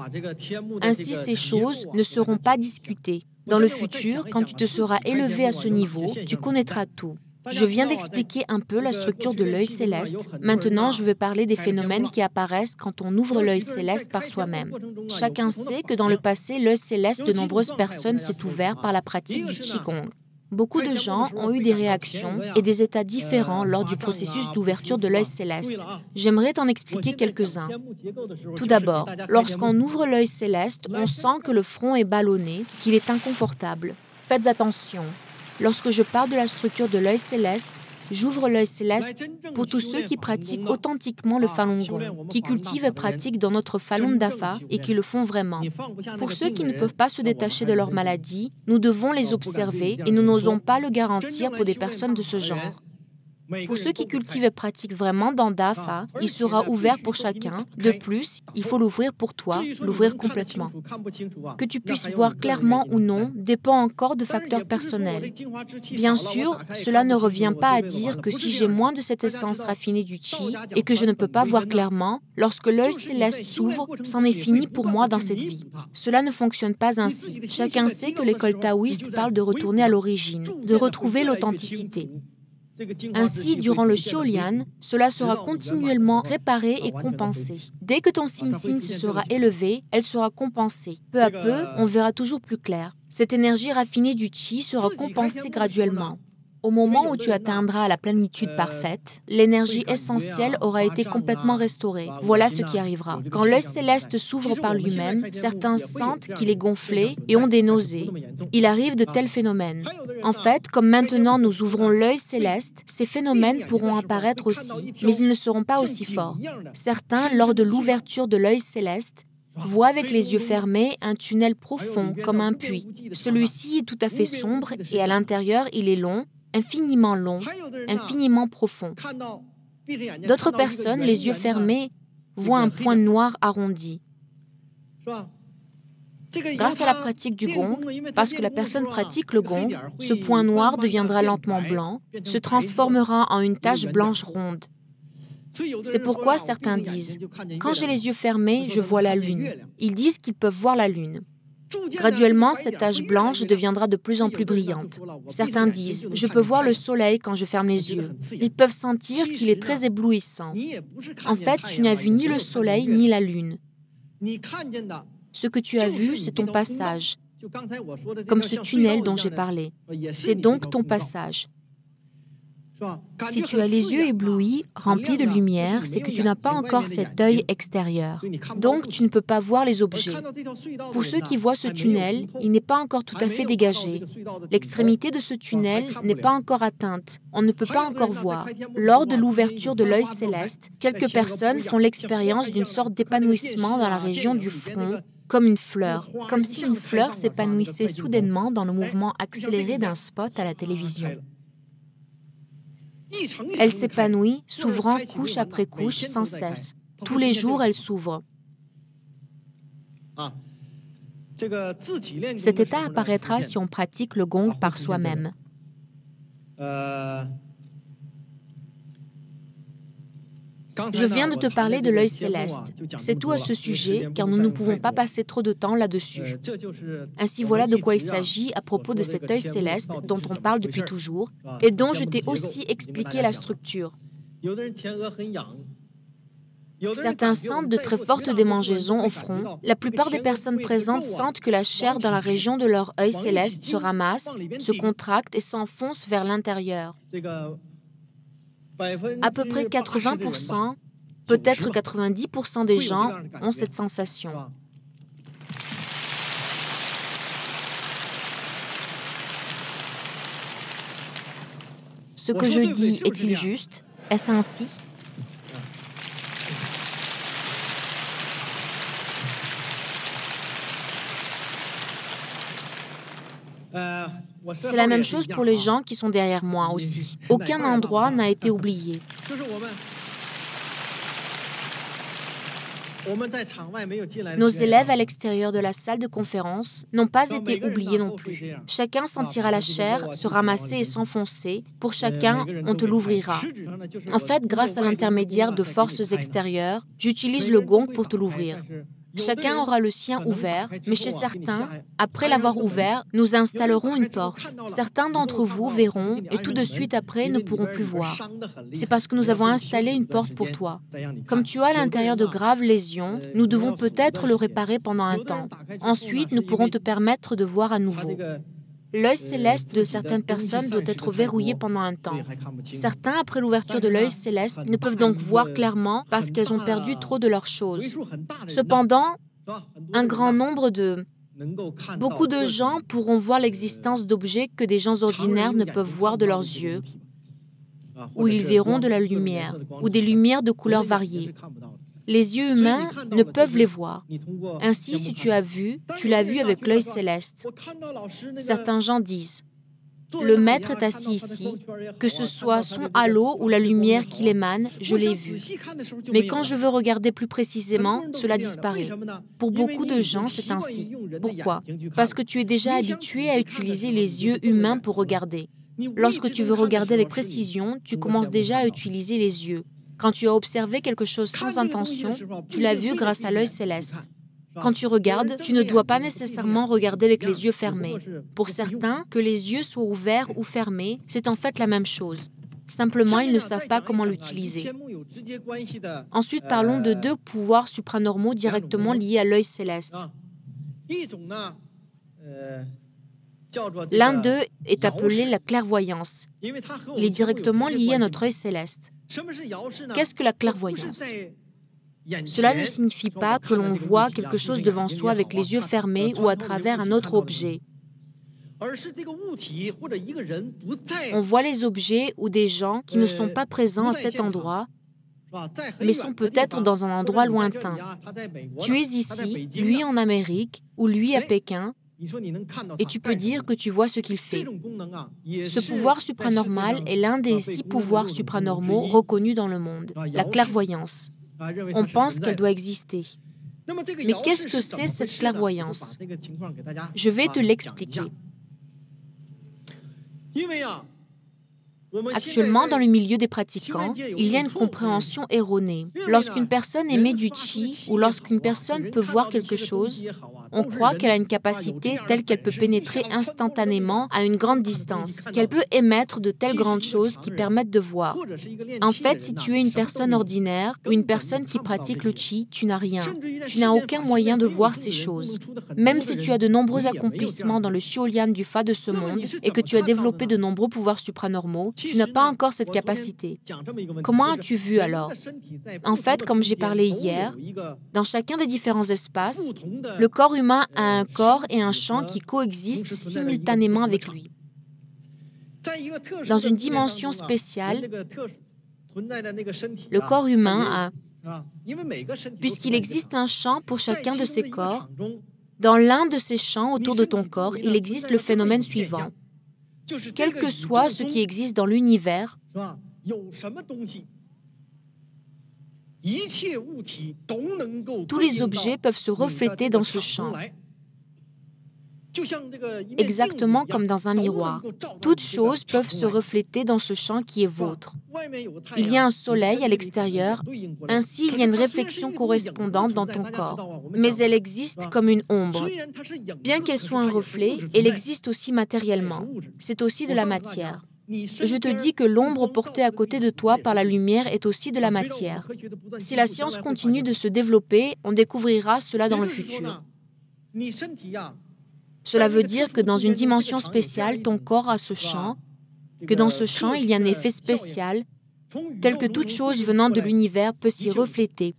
Ainsi, ces choses ne seront pas discutées. Dans le futur, quand tu te seras élevé à ce niveau, tu connaîtras tout. Je viens d'expliquer un peu la structure de l'œil céleste. Maintenant, je veux parler des phénomènes qui apparaissent quand on ouvre l'œil céleste par soi-même. Chacun sait que dans le passé, l'œil céleste de nombreuses personnes s'est ouvert par la pratique du Qigong. Beaucoup de gens ont eu des réactions et des états différents lors du processus d'ouverture de l'œil céleste. J'aimerais t'en expliquer quelques-uns. Tout d'abord, lorsqu'on ouvre l'œil céleste, on sent que le front est ballonné, qu'il est inconfortable. Faites attention. Lorsque je parle de la structure de l'œil céleste, j'ouvre l'œil céleste pour tous ceux qui pratiquent authentiquement le Falun Gong, qui cultivent et pratiquent dans notre Falun Dafa et qui le font vraiment. Pour ceux qui ne peuvent pas se détacher de leur maladie, nous devons les observer et nous n'osons pas le garantir pour des personnes de ce genre. Pour ceux qui cultivent et pratiquent vraiment dans Dafa, il sera ouvert pour chacun. De plus, il faut l'ouvrir pour toi, l'ouvrir complètement. Que tu puisses voir clairement ou non dépend encore de facteurs personnels. Bien sûr, cela ne revient pas à dire que si j'ai moins de cette essence raffinée du Qi et que je ne peux pas voir clairement, lorsque l'œil céleste s'ouvre, c'en est fini pour moi dans cette vie. Cela ne fonctionne pas ainsi. Chacun sait que l'école taoïste parle de retourner à l'origine, de retrouver l'authenticité. Ainsi, durant le Xiulian, cela sera continuellement réparé et compensé. Dès que ton Xin-Xin se sera élevé, elle sera compensée. Peu à peu, on verra toujours plus clair. Cette énergie raffinée du Qi sera compensée graduellement. Au moment où tu atteindras la plénitude parfaite, l'énergie essentielle aura été complètement restaurée. Voilà ce qui arrivera. Quand l'œil céleste s'ouvre par lui-même, certains sentent qu'il est gonflé et ont des nausées. Il arrive de tels phénomènes. En fait, comme maintenant nous ouvrons l'œil céleste, ces phénomènes pourront apparaître aussi, mais ils ne seront pas aussi forts. Certains, lors de l'ouverture de l'œil céleste, voient avec les yeux fermés un tunnel profond comme un puits. Celui-ci est tout à fait sombre et à l'intérieur il est long, infiniment long, infiniment profond. D'autres personnes, les yeux fermés, voient un point noir arrondi. Grâce à la pratique du gong, parce que la personne pratique le gong, ce point noir deviendra lentement blanc, se transformera en une tache blanche ronde. C'est pourquoi certains disent « Quand j'ai les yeux fermés, je vois la lune ». Ils disent qu'ils peuvent voir la lune. Graduellement, cette tache blanche deviendra de plus en plus brillante. Certains disent « Je peux voir le soleil quand je ferme les yeux ». Ils peuvent sentir qu'il est très éblouissant. En fait, tu n'as vu ni le soleil ni la lune. Ce que tu as vu, c'est ton passage. comme ce tunnel dont j'ai parlé. C'est donc ton passage. Si tu as les yeux éblouis, remplis de lumière, c'est que tu n'as pas encore cet œil extérieur. Donc, tu ne peux pas voir les objets. Pour ceux qui voient ce tunnel, il n'est pas encore tout à fait dégagé. L'extrémité de ce tunnel n'est pas encore atteinte. On ne peut pas encore voir. Lors de l'ouverture de l'œil céleste, quelques personnes font l'expérience d'une sorte d'épanouissement dans la région du front, comme une fleur, comme si une fleur s'épanouissait soudainement dans le mouvement accéléré d'un spot à la télévision. Elle s'épanouit, s'ouvrant couche après couche sans cesse. Tous les jours, elle s'ouvre. Cet état apparaîtra si on pratique le gong par soi-même. Je viens de te parler de l'œil céleste. C'est tout à ce sujet, car nous ne pouvons pas passer trop de temps là-dessus. Ainsi, voilà de quoi il s'agit à propos de cet œil céleste dont on parle depuis toujours et dont je t'ai aussi expliqué la structure. Certains sentent de très fortes démangeaisons au front. La plupart des personnes présentes sentent que la chair dans la région de leur œil céleste se ramasse, se contracte et s'enfonce vers l'intérieur. À peu près quatre-vingts pour cent, peut-être quatre-vingt-dix pour cent des gens ont cette sensation. Ce que je dis est-il juste? Est-ce ainsi? C'est la même chose pour les gens qui sont derrière moi aussi. Aucun endroit n'a été oublié. Nos élèves à l'extérieur de la salle de conférence n'ont pas été oubliés non plus. Chacun sentira la chair se ramasser et s'enfoncer. Pour chacun, on te l'ouvrira. En fait, grâce à l'intermédiaire de forces extérieures, j'utilise le gong pour te l'ouvrir. Chacun aura le sien ouvert, mais chez certains, après l'avoir ouvert, nous installerons une porte. Certains d'entre vous verront et tout de suite après ne pourront plus voir. C'est parce que nous avons installé une porte pour toi. Comme tu as à l'intérieur de graves lésions, nous devons peut-être le réparer pendant un temps. Ensuite, nous pourrons te permettre de voir à nouveau. L'œil céleste de certaines personnes doit être verrouillé pendant un temps. Certains, après l'ouverture de l'œil céleste, ne peuvent donc voir clairement parce qu'elles ont perdu trop de leurs choses. Cependant, un grand nombre de... Beaucoup de gens pourront voir l'existence d'objets que des gens ordinaires ne peuvent voir de leurs yeux, ou ils verront de la lumière, ou des lumières de couleurs variées. Les yeux humains ne peuvent les voir. Ainsi, si tu as vu, tu l'as vu avec l'œil céleste. Certains gens disent, le maître est assis ici, que ce soit son halo ou la lumière qui l'émane, je l'ai vu. Mais quand je veux regarder plus précisément, cela disparaît. Pour beaucoup de gens, c'est ainsi. Pourquoi? Parce que tu es déjà habitué à utiliser les yeux humains pour regarder. Lorsque tu veux regarder avec précision, tu commences déjà à utiliser les yeux. Quand tu as observé quelque chose sans intention, tu l'as vu grâce à l'œil céleste. Quand tu regardes, tu ne dois pas nécessairement regarder avec les yeux fermés. Pour certains, que les yeux soient ouverts ou fermés, c'est en fait la même chose. Simplement, ils ne savent pas comment l'utiliser. Ensuite, parlons de deux pouvoirs supranormaux directement liés à l'œil céleste. L'un d'eux est appelé la clairvoyance. Il est directement lié à notre œil céleste. Qu'est-ce que la clairvoyance? Cela ne signifie pas que l'on voit quelque chose devant soi avec les yeux fermés ou à travers un autre objet. On voit les objets ou des gens qui ne sont pas présents à cet endroit, mais sont peut-être dans un endroit lointain. Tu es ici, lui en Amérique, ou lui à Pékin, et tu peux dire que tu vois ce qu'il fait. Ce pouvoir supranormal est l'un des six pouvoirs supranormaux reconnus dans le monde, la clairvoyance. On pense qu'elle doit exister. Mais qu'est-ce que c'est cette clairvoyance? Je vais te l'expliquer. Actuellement, dans le milieu des pratiquants, il y a une compréhension erronée. Lorsqu'une personne émet du chi ou lorsqu'une personne peut voir quelque chose, On croit qu'elle a une capacité telle qu'elle peut pénétrer instantanément à une grande distance, qu'elle peut émettre de telles grandes choses qui permettent de voir. En fait, si tu es une personne ordinaire ou une personne qui pratique le Qi, tu n'as rien. Tu n'as aucun moyen de voir ces choses. Même si tu as de nombreux accomplissements dans le Xiaolian du Fa de ce monde et que tu as développé de nombreux pouvoirs supranormaux, tu n'as pas encore cette capacité. Comment as-tu vu alors? En fait, comme j'ai parlé hier, dans chacun des différents espaces, le corps humain a un corps et un champ qui coexistent simultanément avec lui. Dans une dimension spéciale, le corps humain a, puisqu'il existe un champ pour chacun de ces corps, dans l'un de ces champs autour de ton corps, il existe le phénomène suivant. Quel que soit ce qui existe dans l'univers, tous les objets peuvent se refléter dans ce champ, exactement comme dans un miroir. Toutes choses peuvent se refléter dans ce champ qui est vôtre. Il y a un soleil à l'extérieur, ainsi il y a une réflexion correspondante dans ton corps, mais elle existe comme une ombre. Bien qu'elle soit un reflet, elle existe aussi matériellement. C'est aussi de la matière. Je te dis que l'ombre portée à côté de toi par la lumière est aussi de la matière. Si la science continue de se développer, on découvrira cela dans le futur. Cela veut dire que dans une dimension spéciale, ton corps a ce champ, que dans ce champ, il y a un effet spécial, tel que toute chose venant de l'univers peut s'y refléter.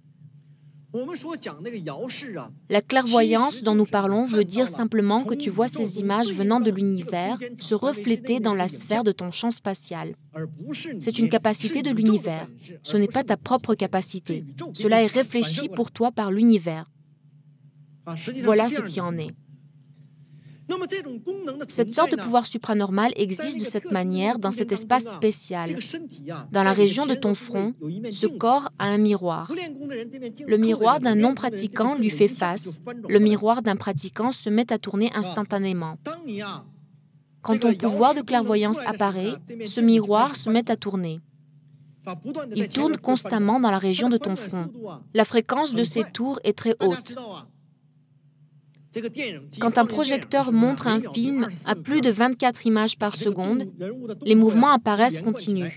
La clairvoyance dont nous parlons veut dire simplement que tu vois ces images venant de l'univers se refléter dans la sphère de ton champ spatial. C'est une capacité de l'univers. Ce n'est pas ta propre capacité. Cela est réfléchi pour toi par l'univers. Voilà ce qui en est. Cette sorte de pouvoir supranormal existe de cette manière dans cet espace spécial. Dans la région de ton front, ce corps a un miroir. Le miroir d'un non-pratiquant lui fait face. Le miroir d'un pratiquant se met à tourner instantanément. Quand ton pouvoir de clairvoyance apparaît, ce miroir se met à tourner. Il tourne constamment dans la région de ton front. La fréquence de ces tours est très haute. Quand un projecteur montre un film à plus de vingt-quatre images par seconde, les mouvements apparaissent continus.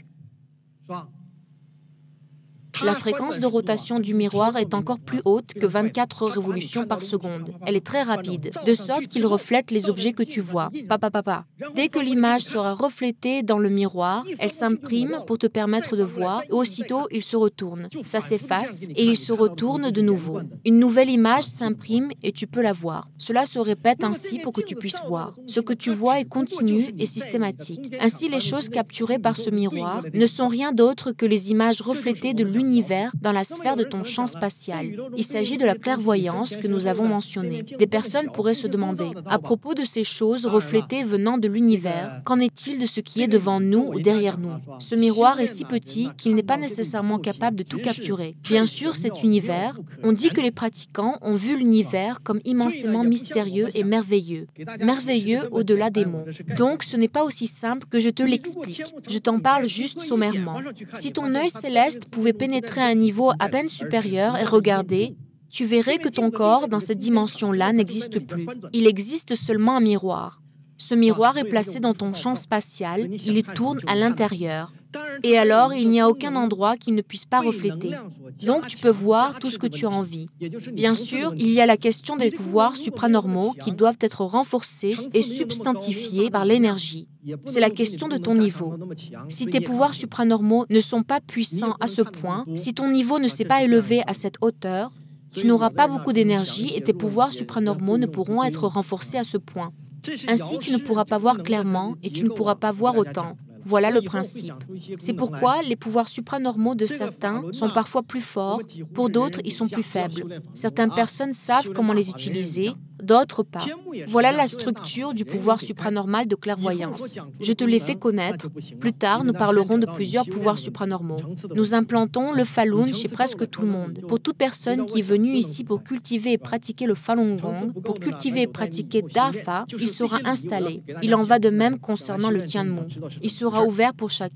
La fréquence de rotation du miroir est encore plus haute que vingt-quatre révolutions par seconde. Elle est très rapide, de sorte qu'il reflète les objets que tu vois. Papa, papa. Dès que l'image sera reflétée dans le miroir, elle s'imprime pour te permettre de voir, et aussitôt il se retourne. Ça s'efface et il se retourne de nouveau. Une nouvelle image s'imprime et tu peux la voir. Cela se répète ainsi pour que tu puisses voir. Ce que tu vois est continu et systématique. Ainsi, les choses capturées par ce miroir ne sont rien d'autre que les images reflétées de l'univers univers dans la sphère de ton champ spatial. Il s'agit de la clairvoyance que nous avons mentionnée. Des personnes pourraient se demander, à propos de ces choses reflétées venant de l'univers, qu'en est-il de ce qui est devant nous ou derrière nous? Ce miroir est si petit qu'il n'est pas nécessairement capable de tout capturer. Bien sûr, cet univers, on dit que les pratiquants ont vu l'univers comme immensément mystérieux et merveilleux. Merveilleux au-delà des mots. Donc, ce n'est pas aussi simple que je te l'explique. Je t'en parle juste sommairement. Si ton œil céleste pouvait pénétrer à un niveau à peine supérieur et regarder, tu verrais que ton corps, dans cette dimension-là, n'existe plus. Il existe seulement un miroir. Ce miroir est placé dans ton champ spatial, il tourne à l'intérieur. Et alors, il n'y a aucun endroit qu'il ne puisse pas refléter. Donc, tu peux voir tout ce que tu as envie. Bien sûr, il y a la question des pouvoirs supranormaux qui doivent être renforcés et substantifiés par l'énergie. C'est la question de ton niveau. Si tes pouvoirs supranormaux ne sont pas puissants à ce point, si ton niveau ne s'est pas élevé à cette hauteur, tu n'auras pas beaucoup d'énergie et tes pouvoirs supranormaux ne pourront être renforcés à ce point. Ainsi, tu ne pourras pas voir clairement et tu ne pourras pas voir autant. Voilà le principe. C'est pourquoi les pouvoirs supranormaux de certains sont parfois plus forts, pour d'autres, ils sont plus faibles. Certaines personnes savent comment les utiliser, d'autres pas. Voilà la structure du pouvoir supranormal de clairvoyance. Je te l'ai fait connaître. Plus tard, nous parlerons de plusieurs pouvoirs supranormaux. Nous implantons le Falun chez presque tout le monde. Pour toute personne qui est venue ici pour cultiver et pratiquer le Falun Gong, pour cultiver et pratiquer Dafa, il sera installé. Il en va de même concernant le Tianmu. Il sera ouvert pour chacun.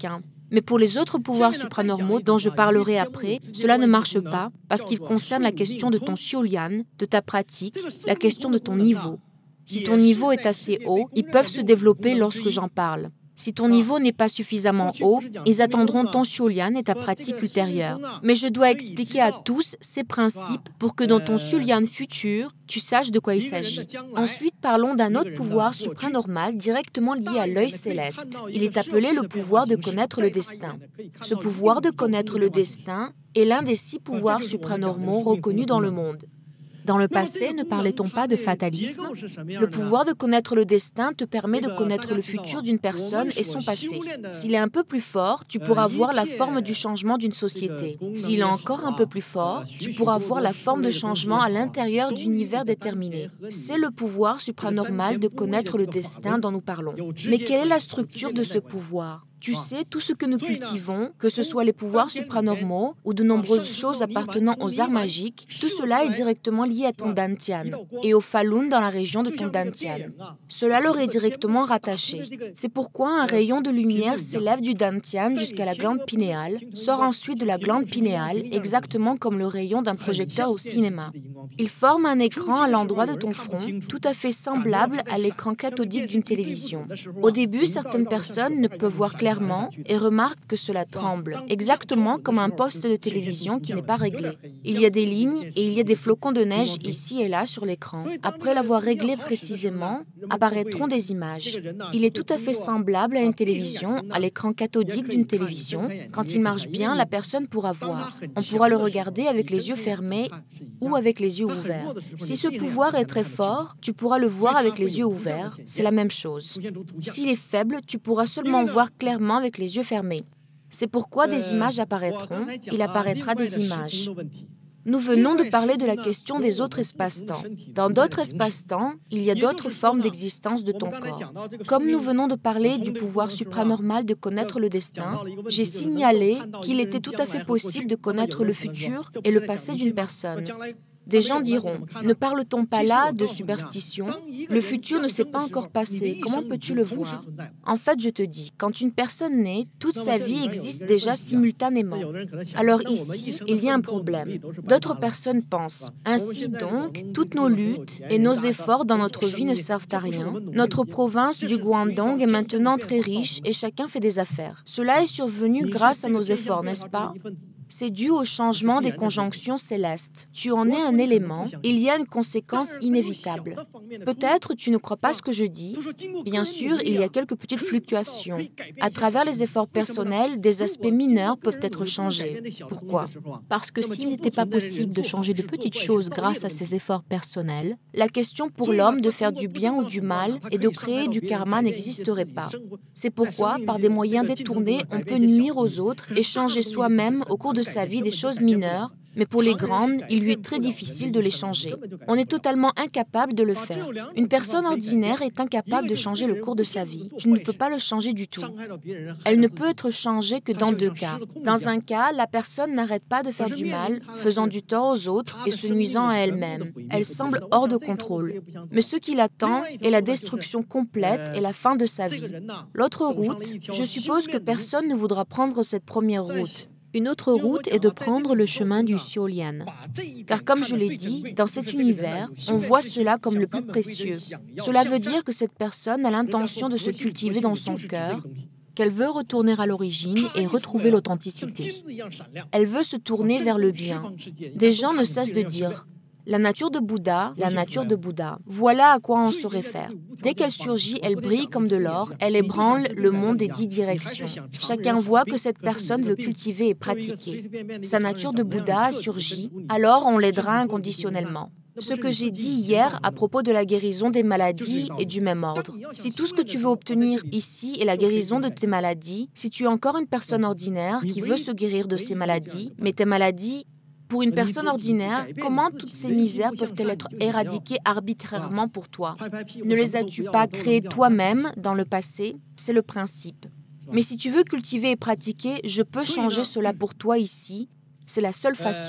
Mais pour les autres pouvoirs supranormaux dont je parlerai après, cela ne marche pas parce qu'ils concernent la question de ton Xiaolian, de ta pratique, la question de ton niveau. Si ton niveau est assez haut, ils peuvent se développer lorsque j'en parle. Si ton niveau n'est pas suffisamment haut, ils attendront ton Xiaolian et ta pratique ultérieure. Mais je dois expliquer à tous ces principes pour que dans ton Xiaolian futur, tu saches de quoi il s'agit. Ensuite, parlons d'un autre pouvoir supranormal directement lié à l'œil céleste. Il est appelé le pouvoir de connaître le destin. Ce pouvoir de connaître le destin est l'un des six pouvoirs supranormaux reconnus dans le monde. Dans le passé, ne parlait-on pas de fatalisme? Le pouvoir de connaître le destin te permet de connaître le futur d'une personne et son passé. S'il est un peu plus fort, tu pourras voir la forme du changement d'une société. S'il est encore un peu plus fort, tu pourras voir la forme de changement à l'intérieur d'univers déterminés. C'est le pouvoir supranormal de connaître le destin dont nous parlons. Mais quelle est la structure de ce pouvoir? Tu sais, tout ce que nous cultivons, que ce soit les pouvoirs supranormaux ou de nombreuses choses appartenant aux arts magiques, tout cela est directement lié à ton Dantian et au Falun dans la région de ton Dantian. Cela leur est directement rattaché. C'est pourquoi un rayon de lumière s'élève du Dantian jusqu'à la glande pinéale, sort ensuite de la glande pinéale, exactement comme le rayon d'un projecteur au cinéma. Il forme un écran à l'endroit de ton front, tout à fait semblable à l'écran cathodique d'une télévision. Au début, certaines personnes ne peuvent voir clairement et remarque que cela tremble, exactement comme un poste de télévision qui n'est pas réglé. Il y a des lignes et il y a des flocons de neige ici et là sur l'écran. Après l'avoir réglé précisément, apparaîtront des images. Il est tout à fait semblable à une télévision, à l'écran cathodique d'une télévision. Quand il marche bien, la personne pourra voir. On pourra le regarder avec les yeux fermés ou avec les yeux ouverts. Si ce pouvoir est très fort, tu pourras le voir avec les yeux ouverts, c'est la même chose. S'il est faible, tu pourras seulement voir clairement avec les yeux fermés. C'est pourquoi des images apparaîtront, il apparaîtra des images. Nous venons de parler de la question des autres espaces-temps. Dans d'autres espaces-temps, il y a d'autres formes d'existence de ton corps. Comme nous venons de parler du pouvoir supranormal de connaître le destin, j'ai signalé qu'il était tout à fait possible de connaître le futur et le passé d'une personne. Des gens diront, ne parle-t-on pas là de superstition? Le futur ne s'est pas encore passé, comment peux-tu le voir? En fait, je te dis, quand une personne naît, toute sa vie existe déjà simultanément. Alors ici, il y a un problème. D'autres personnes pensent. Ainsi donc, toutes nos luttes et nos efforts dans notre vie ne servent à rien. Notre province du Guangdong est maintenant très riche et chacun fait des affaires. Cela est survenu grâce à nos efforts, n'est-ce pas? C'est dû au changement des conjonctions célestes. Tu en es un élément, il y a une conséquence inévitable. Peut-être tu ne crois pas ce que je dis. Bien sûr, il y a quelques petites fluctuations. À travers les efforts personnels, des aspects mineurs peuvent être changés. Pourquoi? Parce que s'il n'était pas possible de changer de petites choses grâce à ces efforts personnels, la question pour l'homme de faire du bien ou du mal et de créer du karma n'existerait pas. C'est pourquoi, par des moyens détournés, on peut nuire aux autres et changer soi-même au cours de sa vie des choses mineures, mais pour les grandes, il lui est très difficile de les changer. On est totalement incapable de le faire. Une personne ordinaire est incapable de changer le cours de sa vie. Tu ne peux pas le changer du tout. Elle ne peut être changée que dans deux cas. Dans un cas, la personne n'arrête pas de faire du mal, faisant du tort aux autres et se nuisant à elle-même. Elle semble hors de contrôle. Mais ce qui l'attend est la destruction complète et la fin de sa vie. L'autre route, je suppose que personne ne voudra prendre cette première route. Une autre route est de prendre le chemin du Xiaolian. Car comme je l'ai dit, dans cet univers, on voit cela comme le plus précieux. Cela veut dire que cette personne a l'intention de se cultiver dans son cœur, qu'elle veut retourner à l'origine et retrouver l'authenticité. Elle veut se tourner vers le bien. Des gens ne cessent de dire « La nature de Bouddha, la nature de Bouddha. » Voilà à quoi on se réfère. Dès qu'elle surgit, elle brille comme de l'or, elle ébranle le monde des dix directions. Chacun voit que cette personne veut cultiver et pratiquer. Sa nature de Bouddha a surgi, alors on l'aidera inconditionnellement. Ce que j'ai dit hier à propos de la guérison des maladies est du même ordre. Si tout ce que tu veux obtenir ici est la guérison de tes maladies, si tu es encore une personne ordinaire qui veut se guérir de ses maladies, mais tes maladies, pour une personne ordinaire, comment toutes ces misères peuvent-elles être éradiquées arbitrairement pour toi? Ne les as-tu pas créées toi-même dans le passé? C'est le principe. Mais si tu veux cultiver et pratiquer, je peux changer cela pour toi ici. C'est la seule façon.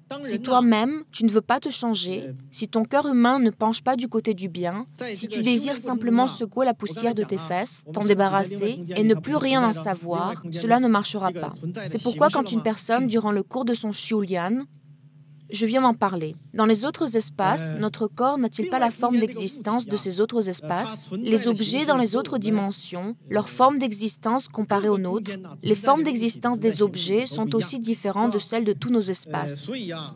Si toi-même, tu ne veux pas te changer, si ton cœur humain ne penche pas du côté du bien, si tu désires simplement secouer la poussière de tes fesses, t'en débarrasser et ne plus rien en savoir, cela ne marchera pas. C'est pourquoi quand une personne, durant le cours de son Shulian, je viens d'en parler. Dans les autres espaces, notre corps n'a-t-il pas la forme d'existence de ces autres espaces? Les objets dans les autres dimensions, leur forme d'existence comparée aux nôtres, les formes d'existence des objets sont aussi différentes de celles de tous nos espaces.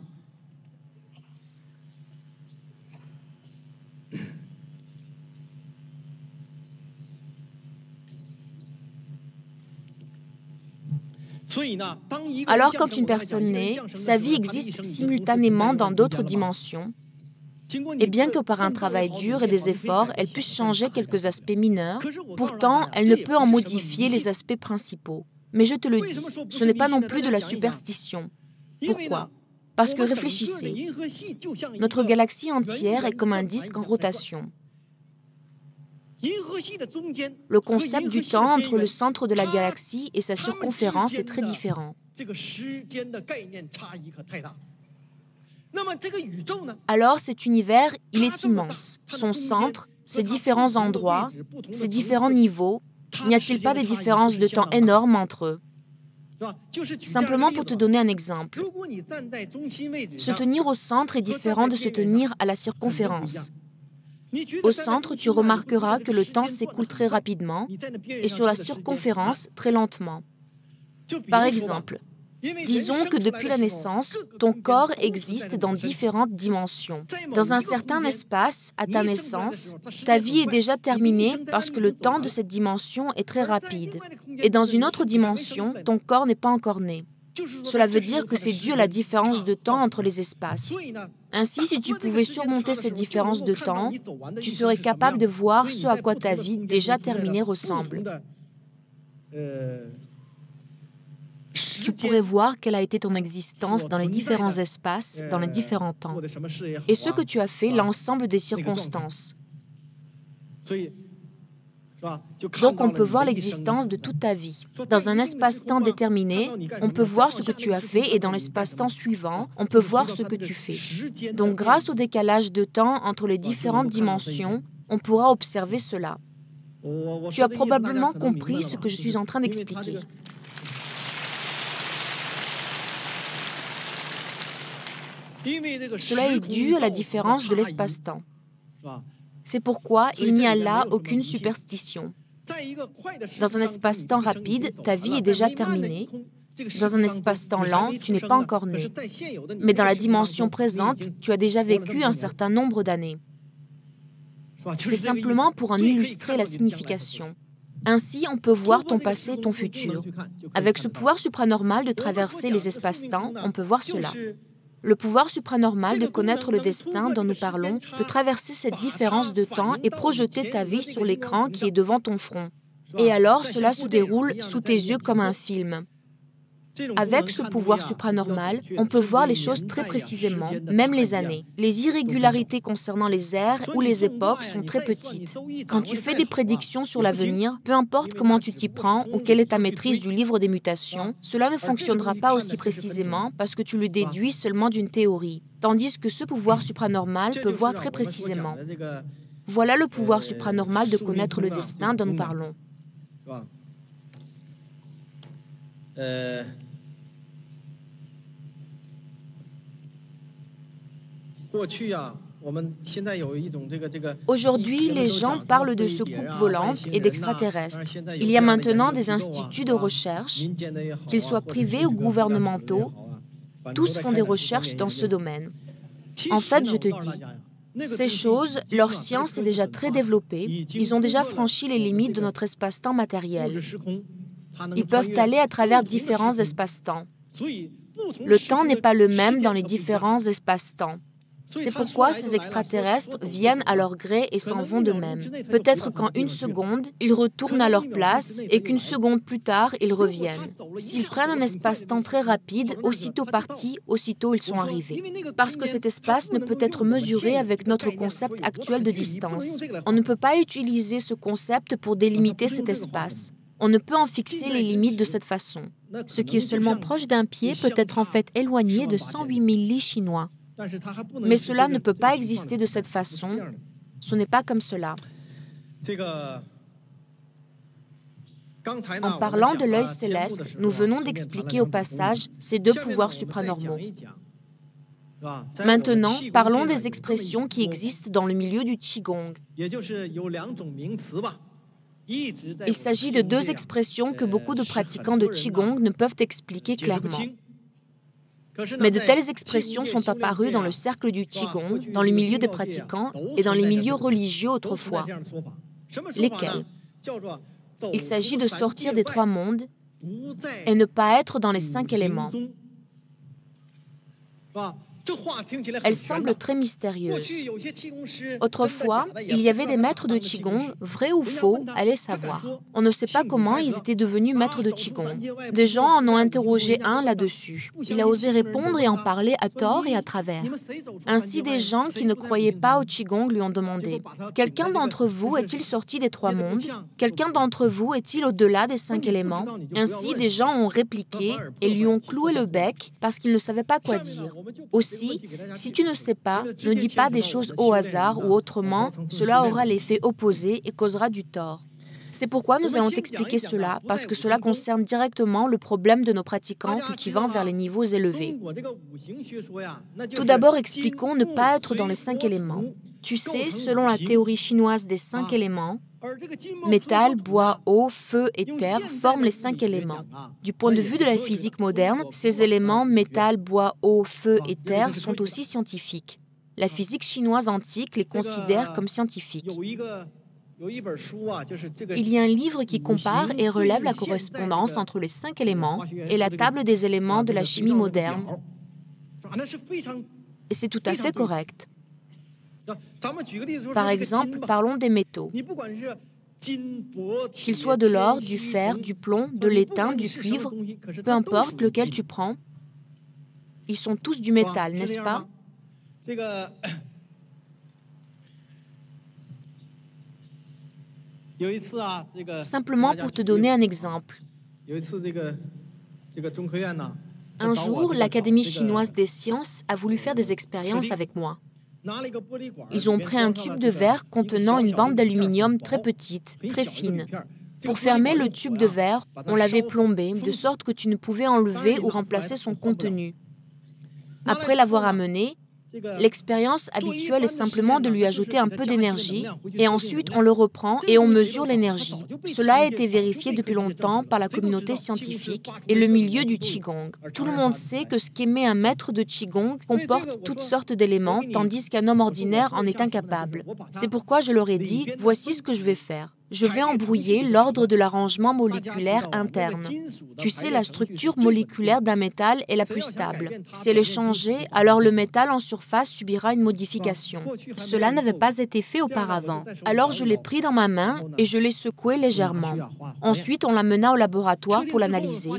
Alors, quand une personne naît, sa vie existe simultanément dans d'autres dimensions, et bien que par un travail dur et des efforts, elle puisse changer quelques aspects mineurs, pourtant, elle ne peut en modifier les aspects principaux. Mais je te le dis, ce n'est pas non plus de la superstition. Pourquoi? Parce que réfléchissez, notre galaxie entière est comme un disque en rotation. Le concept du temps entre le centre de la galaxie et sa circonférence est très différent. Alors cet univers, il est immense. Son centre, ses différents endroits, ses différents niveaux, n'y a-t-il pas des différences de temps énormes entre eux? Simplement pour te donner un exemple, se tenir au centre est différent de se tenir à la circonférence. Au centre, tu remarqueras que le temps s'écoule très rapidement et sur la circonférence, très lentement. Par exemple, disons que depuis la naissance, ton corps existe dans différentes dimensions. Dans un certain espace, à ta naissance, ta vie est déjà terminée parce que le temps de cette dimension est très rapide. Et dans une autre dimension, ton corps n'est pas encore né. Cela veut dire que c'est dû à la différence de temps entre les espaces. Ainsi, si tu pouvais surmonter cette différence de temps, tu serais capable de voir ce à quoi ta vie déjà terminée ressemble. Tu pourrais voir quelle a été ton existence dans les différents espaces, dans les différents temps, et ce que tu as fait, l'ensemble des circonstances. Donc, on peut voir l'existence de toute ta vie. Dans un espace-temps déterminé, on peut voir ce que tu as fait et dans l'espace-temps suivant, on peut voir ce que tu fais. Donc, grâce au décalage de temps entre les différentes dimensions, on pourra observer cela. Tu as probablement compris ce que je suis en train d'expliquer. Cela est dû à la différence de l'espace-temps. C'est pourquoi il n'y a là aucune superstition. Dans un espace-temps rapide, ta vie est déjà terminée. Dans un espace-temps lent, tu n'es pas encore né. Mais dans la dimension présente, tu as déjà vécu un certain nombre d'années. C'est simplement pour en illustrer la signification. Ainsi, on peut voir ton passé et ton futur. Avec ce pouvoir supranormal de traverser les espaces-temps, on peut voir cela. Le pouvoir supranormal de connaître le destin dont nous parlons peut traverser cette différence de temps et projeter ta vie sur l'écran qui est devant ton front. Et alors, cela se déroule sous tes yeux comme un film. Avec ce pouvoir supranormal, on peut voir les choses très précisément, même les années. Les irrégularités concernant les ères ou les époques sont très petites. Quand tu fais des prédictions sur l'avenir, peu importe comment tu t'y prends ou quelle est ta maîtrise du livre des mutations, cela ne fonctionnera pas aussi précisément parce que tu le déduis seulement d'une théorie, tandis que ce pouvoir supranormal peut voir très précisément. Voilà le pouvoir supranormal de connaître le destin dont nous parlons. Euh... Aujourd'hui, les gens parlent de soucoupes volantes et d'extraterrestres. Il y a maintenant des instituts de recherche, qu'ils soient privés ou gouvernementaux, tous font des recherches dans ce domaine. En fait, je te dis, ces choses, leur science est déjà très développée, ils ont déjà franchi les limites de notre espace-temps matériel. Ils peuvent aller à travers différents espaces-temps. Le temps n'est pas le même dans les différents espaces-temps. C'est pourquoi ces extraterrestres viennent à leur gré et s'en vont d'eux-mêmes. Peut-être qu'en une seconde, ils retournent à leur place et qu'une seconde plus tard, ils reviennent. S'ils prennent un espace-temps très rapide, aussitôt partis, aussitôt ils sont arrivés. Parce que cet espace ne peut être mesuré avec notre concept actuel de distance. On ne peut pas utiliser ce concept pour délimiter cet espace. On ne peut en fixer les limites de cette façon. Ce qui est seulement proche d'un pied peut être en fait éloigné de cent huit mille li chinois. Mais cela ne peut pas exister de cette façon. Ce n'est pas comme cela. En parlant de l'œil céleste, nous venons d'expliquer au passage ces deux pouvoirs supranormaux. Maintenant, parlons des expressions qui existent dans le milieu du Qigong. Il s'agit de deux expressions que beaucoup de pratiquants de Qigong ne peuvent expliquer clairement. Mais de telles expressions sont apparues dans le cercle du Qigong, dans le milieu des pratiquants et dans les milieux religieux autrefois. Lesquels? Il s'agit de sortir des trois mondes et ne pas être dans les cinq éléments. Elle semble très mystérieuse. Autrefois, il y avait des maîtres de Qigong, vrais ou faux, allez savoir. On ne sait pas comment ils étaient devenus maîtres de Qigong. Des gens en ont interrogé un là-dessus. Il a osé répondre et en parler à tort et à travers. Ainsi, des gens qui ne croyaient pas au Qigong lui ont demandé « Quelqu'un d'entre vous est-il sorti des trois mondes? Quelqu'un d'entre vous est-il au-delà des cinq éléments ?» Ainsi, des gens ont répliqué et lui ont cloué le bec parce qu'ils ne savaient pas quoi dire. Aussi, si tu ne sais pas, ne dis pas des choses au hasard ou autrement, cela aura l'effet opposé et causera du tort. C'est pourquoi nous allons t'expliquer cela, parce que cela concerne directement le problème de nos pratiquants cultivant vers les niveaux élevés. Tout d'abord, expliquons ne pas être dans les cinq éléments. Tu sais, selon la théorie chinoise des cinq éléments, métal, bois, eau, feu et terre forment les cinq éléments. Du point de vue de la physique moderne, ces éléments, métal, bois, eau, feu et terre, sont aussi scientifiques. La physique chinoise antique les considère comme scientifiques. Il y a un livre qui compare et relève la correspondance entre les cinq éléments et la table des éléments de la chimie moderne. Et c'est tout à fait correct. Par exemple, parlons des métaux. Qu'ils soient de l'or, du fer, du plomb, de l'étain, du cuivre, peu importe lequel tu prends, ils sont tous du métal, n'est-ce pas? Simplement pour te donner un exemple. Un jour, l'Académie chinoise des sciences a voulu faire des expériences avec moi. Ils ont pris un tube de verre contenant une bande d'aluminium très petite, très fine. Pour fermer le tube de verre, on l'avait plombé, de sorte que tu ne pouvais enlever ou remplacer son contenu. Après l'avoir amené, l'expérience habituelle est simplement de lui ajouter un peu d'énergie et ensuite on le reprend et on mesure l'énergie. Cela a été vérifié depuis longtemps par la communauté scientifique et le milieu du Qigong. Tout le monde sait que ce qu'émet un maître de Qigong comporte toutes sortes d'éléments, tandis qu'un homme ordinaire en est incapable. C'est pourquoi je leur ai dit, voici ce que je vais faire. Je vais embrouiller l'ordre de l'arrangement moléculaire interne. Tu sais, la structure moléculaire d'un métal est la plus stable. Si elle est changée, alors le métal en surface subira une modification. Cela n'avait pas été fait auparavant. Alors je l'ai pris dans ma main et je l'ai secoué légèrement. Ensuite, on l'amena au laboratoire pour l'analyser.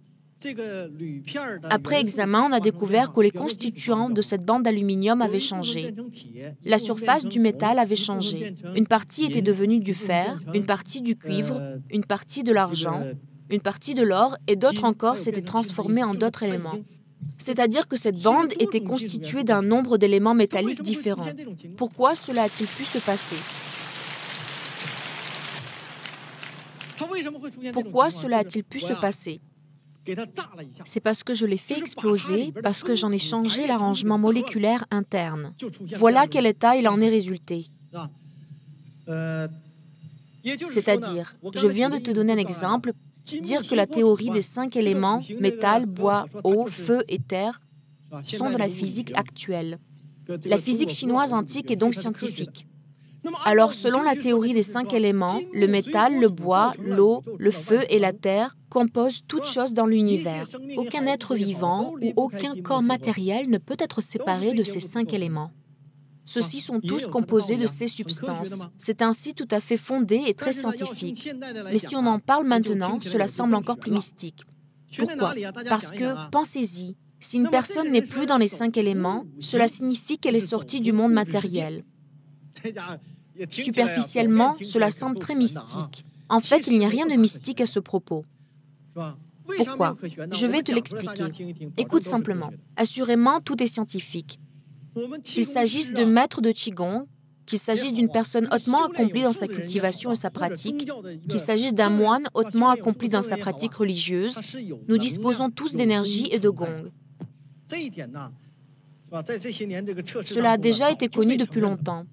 Après examen, on a découvert que les constituants de cette bande d'aluminium avaient changé. La surface du métal avait changé. Une partie était devenue du fer, une partie du cuivre, une partie de l'argent, une partie de l'or et d'autres encore s'étaient transformées en d'autres éléments. C'est-à-dire que cette bande était constituée d'un nombre d'éléments métalliques différents. Pourquoi cela a-t-il pu se passer? Pourquoi cela a-t-il pu se passer? C'est parce que je l'ai fait exploser, parce que j'en ai changé l'arrangement moléculaire interne. Voilà quel état il en est résulté. C'est-à-dire, je viens de te donner un exemple, dire que la théorie des cinq éléments, métal, bois, eau, feu et terre, sont de la physique actuelle. La physique chinoise antique est donc scientifique. Alors, selon la théorie des cinq éléments, le métal, le bois, l'eau, le feu et la terre composent toutes choses dans l'univers. Aucun être vivant ou aucun corps matériel ne peut être séparé de ces cinq éléments. Ceux-ci sont tous composés de ces substances. C'est ainsi tout à fait fondé et très scientifique. Mais si on en parle maintenant, cela semble encore plus mystique. Pourquoi? Parce que, pensez-y, si une personne n'est plus dans les cinq éléments, cela signifie qu'elle est sortie du monde matériel. Superficiellement, cela semble très mystique. En fait, il n'y a rien de mystique à ce propos. Pourquoi? Je vais te l'expliquer. Écoute simplement. Assurément, tout est scientifique. Qu'il s'agisse de maîtres de Qigong, qu'il s'agisse d'une personne hautement accomplie dans sa cultivation et sa pratique, qu'il s'agisse d'un moine hautement accompli dans sa pratique religieuse, nous disposons tous d'énergie et de gong. Cela a déjà été connu depuis longtemps.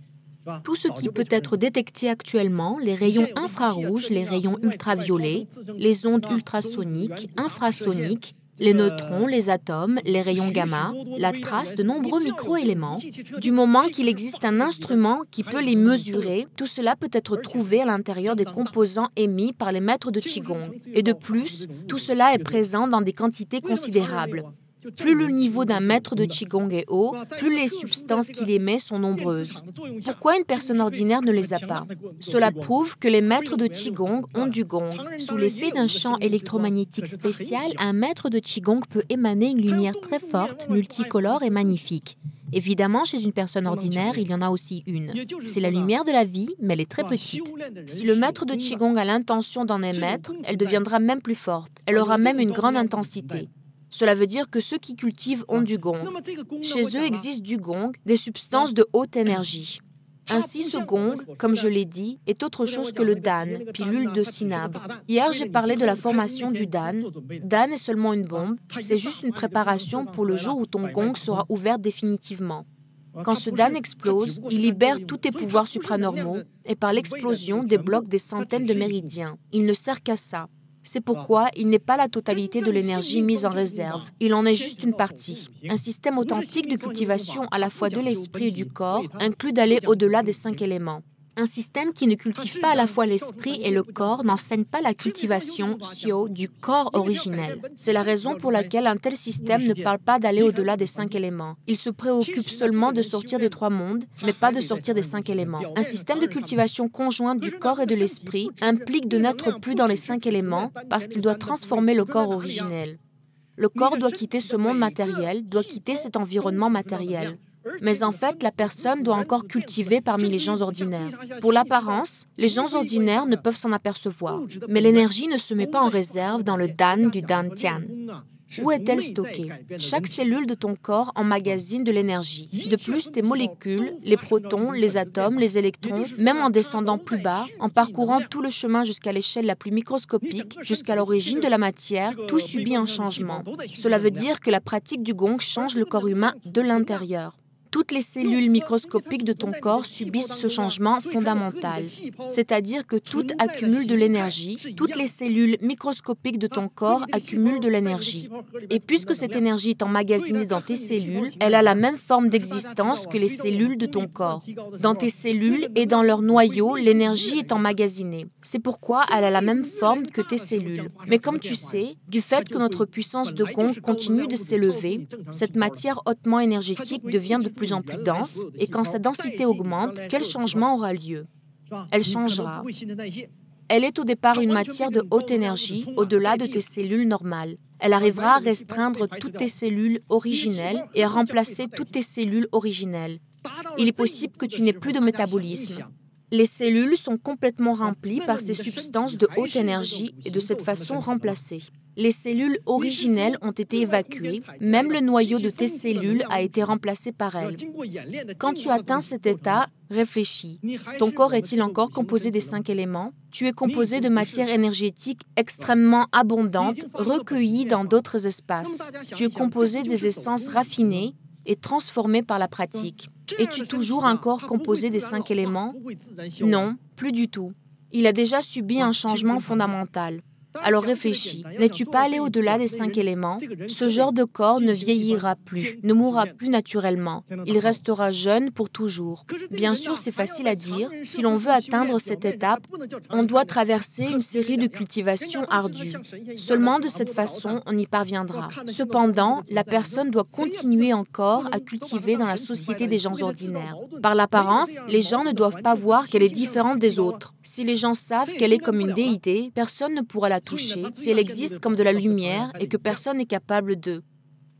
Tout ce qui peut être détecté actuellement, les rayons infrarouges, les rayons ultraviolets, les ondes ultrasoniques, infrasoniques, les neutrons, les atomes, les rayons gamma, la trace de nombreux micro-éléments, du moment qu'il existe un instrument qui peut les mesurer, tout cela peut être trouvé à l'intérieur des composants émis par les maîtres de Qigong. Et de plus, tout cela est présent dans des quantités considérables. Plus le niveau d'un maître de Qigong est haut, plus les substances qu'il émet sont nombreuses. Pourquoi une personne ordinaire ne les a pas? Cela prouve que les maîtres de Qigong ont du gong. Sous l'effet d'un champ électromagnétique spécial, un maître de Qigong peut émaner une lumière très forte, multicolore et magnifique. Évidemment, chez une personne ordinaire, il y en a aussi une. C'est la lumière de la vie, mais elle est très petite. Si le maître de Qigong a l'intention d'en émettre, elle deviendra même plus forte. Elle aura même une grande intensité. Cela veut dire que ceux qui cultivent ont du gong. Chez eux existe du gong, des substances de haute énergie. Ainsi, ce gong, comme je l'ai dit, est autre chose que le dan, pilule de cinabre. Hier, j'ai parlé de la formation du dan. Dan est seulement une bombe, c'est juste une préparation pour le jour où ton gong sera ouvert définitivement. Quand ce dan explose, il libère tous tes pouvoirs supranormaux et par l'explosion débloque des centaines de méridiens. Il ne sert qu'à ça. C'est pourquoi il n'est pas la totalité de l'énergie mise en réserve, il en est juste une partie. Un système authentique de cultivation à la fois de l'esprit et du corps inclut d'aller au-delà des cinq éléments. Un système qui ne cultive pas à la fois l'esprit et le corps n'enseigne pas la cultivation Xiao du corps originel. C'est la raison pour laquelle un tel système ne parle pas d'aller au-delà des cinq éléments. Il se préoccupe seulement de sortir des trois mondes, mais pas de sortir des cinq éléments. Un système de cultivation conjointe du corps et de l'esprit implique de n'être plus dans les cinq éléments parce qu'il doit transformer le corps originel. Le corps doit quitter ce monde matériel, doit quitter cet environnement matériel. Mais en fait, la personne doit encore cultiver parmi les gens ordinaires. Pour l'apparence, les gens ordinaires ne peuvent s'en apercevoir. Mais l'énergie ne se met pas en réserve dans le dan du dantian. Où est-elle stockée? Chaque cellule de ton corps emmagasine de l'énergie. De plus, tes molécules, les protons, les atomes, les électrons, même en descendant plus bas, en parcourant tout le chemin jusqu'à l'échelle la plus microscopique, jusqu'à l'origine de la matière, tout subit un changement. Cela veut dire que la pratique du gong change le corps humain de l'intérieur. Toutes les cellules microscopiques de ton corps subissent ce changement fondamental, c'est-à-dire que toutes accumulent de l'énergie, toutes les cellules microscopiques de ton corps accumulent de l'énergie. Et puisque cette énergie est emmagasinée dans tes cellules, elle a la même forme d'existence que les cellules de ton corps. Dans tes cellules et dans leur noyau, l'énergie est emmagasinée. C'est pourquoi elle a la même forme que tes cellules. Mais comme tu sais, du fait que notre puissance de gong continue de s'élever, cette matière hautement énergétique devient de plus en plus dense, et quand sa densité augmente, quel changement aura lieu? Elle changera. Elle est au départ une matière de haute énergie, au-delà de tes cellules normales. Elle arrivera à restreindre toutes tes cellules originelles et à remplacer toutes tes cellules originelles. Il est possible que tu n'aies plus de métabolisme. Les cellules sont complètement remplies par ces substances de haute énergie et de cette façon remplacées. Les cellules originelles ont été évacuées, même le noyau de tes cellules a été remplacé par elles. Quand tu atteins cet état, réfléchis. Ton corps est-il encore composé des cinq éléments? Tu es composé de matière énergétique extrêmement abondante, recueillie dans d'autres espaces. Tu es composé des essences raffinées et transformées par la pratique. Es-tu toujours un corps composé des cinq éléments? Non, plus du tout. Il a déjà subi un changement fondamental. Alors réfléchis, n'es-tu pas allé au-delà des cinq éléments? Ce genre de corps ne vieillira plus, ne mourra plus naturellement. Il restera jeune pour toujours. Bien sûr, c'est facile à dire. Si l'on veut atteindre cette étape, on doit traverser une série de cultivations ardues. Seulement de cette façon, on y parviendra. Cependant, la personne doit continuer encore à cultiver dans la société des gens ordinaires. Par l'apparence, les gens ne doivent pas voir qu'elle est différente des autres. Si les gens savent qu'elle est comme une déité, personne ne pourra la toucher si elle existe comme de la lumière et que personne n'est capable d'eux.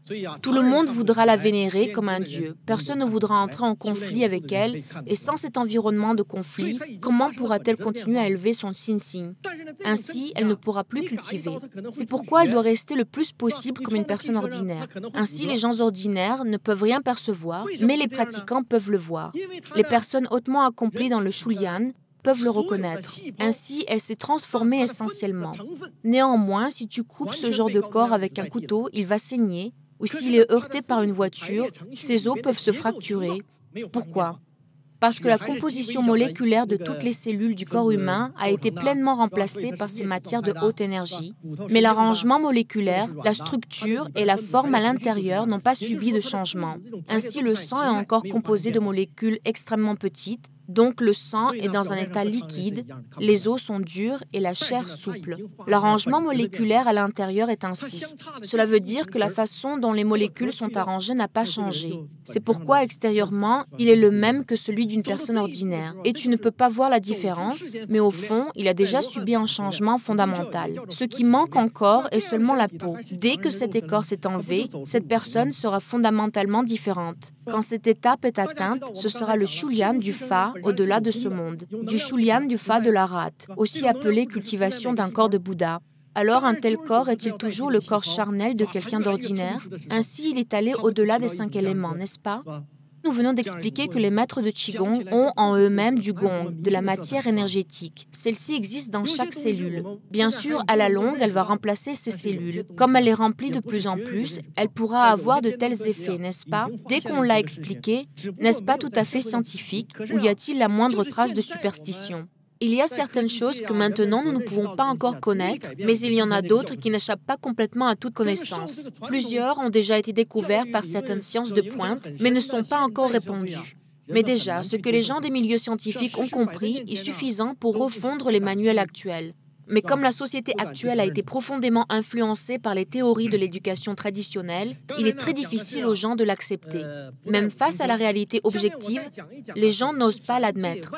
Tout le monde voudra la vénérer comme un dieu. Personne ne voudra entrer en conflit avec elle. Et sans cet environnement de conflit, comment pourra-t-elle continuer à élever son Xinxin? Ainsi, elle ne pourra plus cultiver. C'est pourquoi elle doit rester le plus possible comme une personne ordinaire. Ainsi, les gens ordinaires ne peuvent rien percevoir, mais les pratiquants peuvent le voir. Les personnes hautement accomplies dans le Shulian peuvent le reconnaître. Ainsi, elle s'est transformée essentiellement. Néanmoins, si tu coupes ce genre de corps avec un couteau, il va saigner, ou s'il est heurté par une voiture, ses os peuvent se fracturer. Pourquoi? Parce que la composition moléculaire de toutes les cellules du corps humain a été pleinement remplacée par ces matières de haute énergie, mais l'arrangement moléculaire, la structure et la forme à l'intérieur n'ont pas subi de changement. Ainsi, le sang est encore composé de molécules extrêmement petites, donc le sang est dans un état liquide, les os sont durs et la chair souple. L'arrangement moléculaire à l'intérieur est ainsi. Cela veut dire que la façon dont les molécules sont arrangées n'a pas changé. C'est pourquoi extérieurement, il est le même que celui d'une personne ordinaire. Et tu ne peux pas voir la différence, mais au fond, il a déjà subi un changement fondamental. Ce qui manque encore est seulement la peau. Dès que cette écorce est enlevée, cette personne sera fondamentalement différente. Quand cette étape est atteinte, ce sera le Shulian du Fa au-delà de ce monde, du Shulian du Fa de l'Arat, aussi appelé cultivation d'un corps de Bouddha. Alors un tel corps est-il toujours le corps charnel de quelqu'un d'ordinaire? Ainsi, il est allé au-delà des cinq éléments, n'est-ce pas? Nous venons d'expliquer que les maîtres de Qigong ont en eux-mêmes du gong, de la matière énergétique. Celle-ci existe dans chaque cellule. Bien sûr, à la longue, elle va remplacer ces cellules. Comme elle les remplit de plus en plus, elle pourra avoir de tels effets, n'est-ce pas? Dès qu'on l'a expliqué, n'est-ce pas tout à fait scientifique, ou y a-t-il la moindre trace de superstition? Il y a certaines choses que maintenant nous ne pouvons pas encore connaître, mais il y en a d'autres qui n'échappent pas complètement à toute connaissance. Plusieurs ont déjà été découverts par certaines sciences de pointe, mais ne sont pas encore répandues. Mais déjà, ce que les gens des milieux scientifiques ont compris est suffisant pour refondre les manuels actuels. Mais comme la société actuelle a été profondément influencée par les théories de l'éducation traditionnelle, il est très difficile aux gens de l'accepter. Même face à la réalité objective, les gens n'osent pas l'admettre.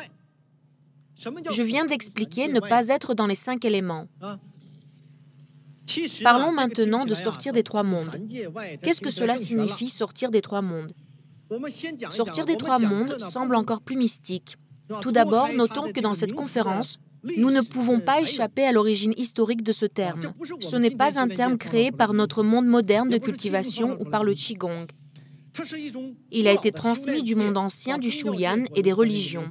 Je viens d'expliquer ne pas être dans les cinq éléments. Parlons maintenant de sortir des trois mondes. Qu'est-ce que cela signifie sortir des trois mondes? Sortir des trois mondes semble encore plus mystique. Tout d'abord, notons que dans cette conférence, nous ne pouvons pas échapper à l'origine historique de ce terme. Ce n'est pas un terme créé par notre monde moderne de cultivation ou par le Qigong. Il a été transmis du monde ancien du Shulian et des religions.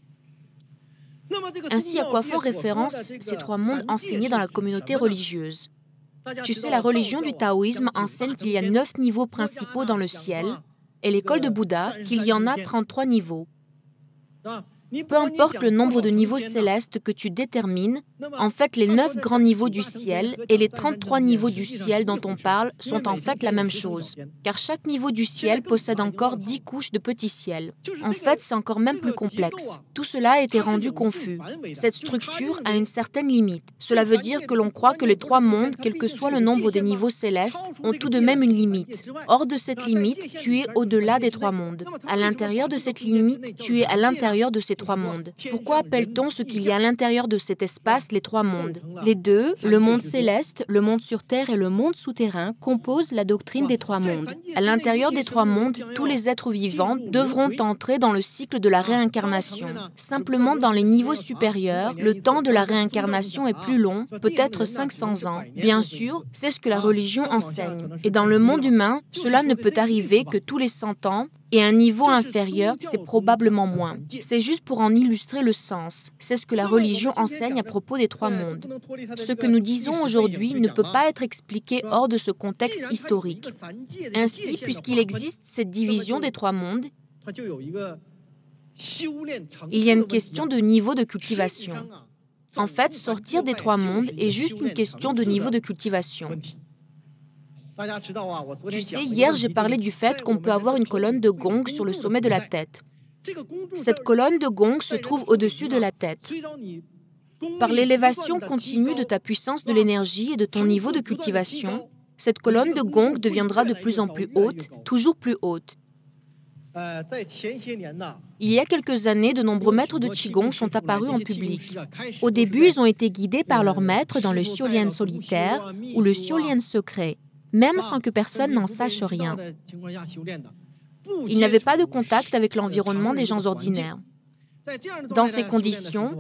Ainsi, à quoi font référence ces trois mondes enseignés dans la communauté religieuse? Tu sais, la religion du taoïsme enseigne qu'il y a neuf niveaux principaux dans le ciel, et l'école de Bouddha qu'il y en a trente-trois niveaux. Peu importe le nombre de niveaux célestes que tu détermines, en fait, les neuf grands niveaux du ciel et les trente-trois niveaux du ciel dont on parle sont en fait la même chose. Car chaque niveau du ciel possède encore dix couches de petits ciels. En fait, c'est encore même plus complexe. Tout cela a été rendu confus. Cette structure a une certaine limite. Cela veut dire que l'on croit que les trois mondes, quel que soit le nombre des niveaux célestes, ont tout de même une limite. Hors de cette limite, tu es au-delà des trois mondes. À l'intérieur de cette limite, tu es à l'intérieur de ces trois mondes. Pourquoi appelle-t-on ce qu'il y a à l'intérieur de cet espace les trois mondes? Les deux, le monde céleste, le monde sur Terre et le monde souterrain, composent la doctrine des trois mondes. À l'intérieur des trois mondes, tous les êtres vivants devront entrer dans le cycle de la réincarnation. Simplement dans les niveaux supérieurs, le temps de la réincarnation est plus long, peut-être cinq cents ans. Bien sûr, c'est ce que la religion enseigne. Et dans le monde humain, cela ne peut arriver que tous les cent ans, et à un niveau inférieur, c'est probablement moins. C'est juste pour en illustrer le sens. C'est ce que la religion enseigne à propos des trois mondes. Ce que nous disons aujourd'hui ne peut pas être expliqué hors de ce contexte historique. Ainsi, puisqu'il existe cette division des trois mondes, il y a une question de niveau de cultivation. En fait, sortir des trois mondes est juste une question de niveau de cultivation. Tu sais, hier, j'ai parlé du fait qu'on peut avoir une colonne de gong sur le sommet de la tête. Cette colonne de gong se trouve au-dessus de la tête. Par l'élévation continue de ta puissance de l'énergie et de ton niveau de cultivation, cette colonne de gong deviendra de plus en plus haute, toujours plus haute. Il y a quelques années, de nombreux maîtres de Qigong sont apparus en public. Au début, ils ont été guidés par leur maître dans le Xiaolian solitaire ou le Xiaolian secret. même sans que personne n'en sache rien. Ils n'avaient pas de contact avec l'environnement des gens ordinaires. Dans ces conditions,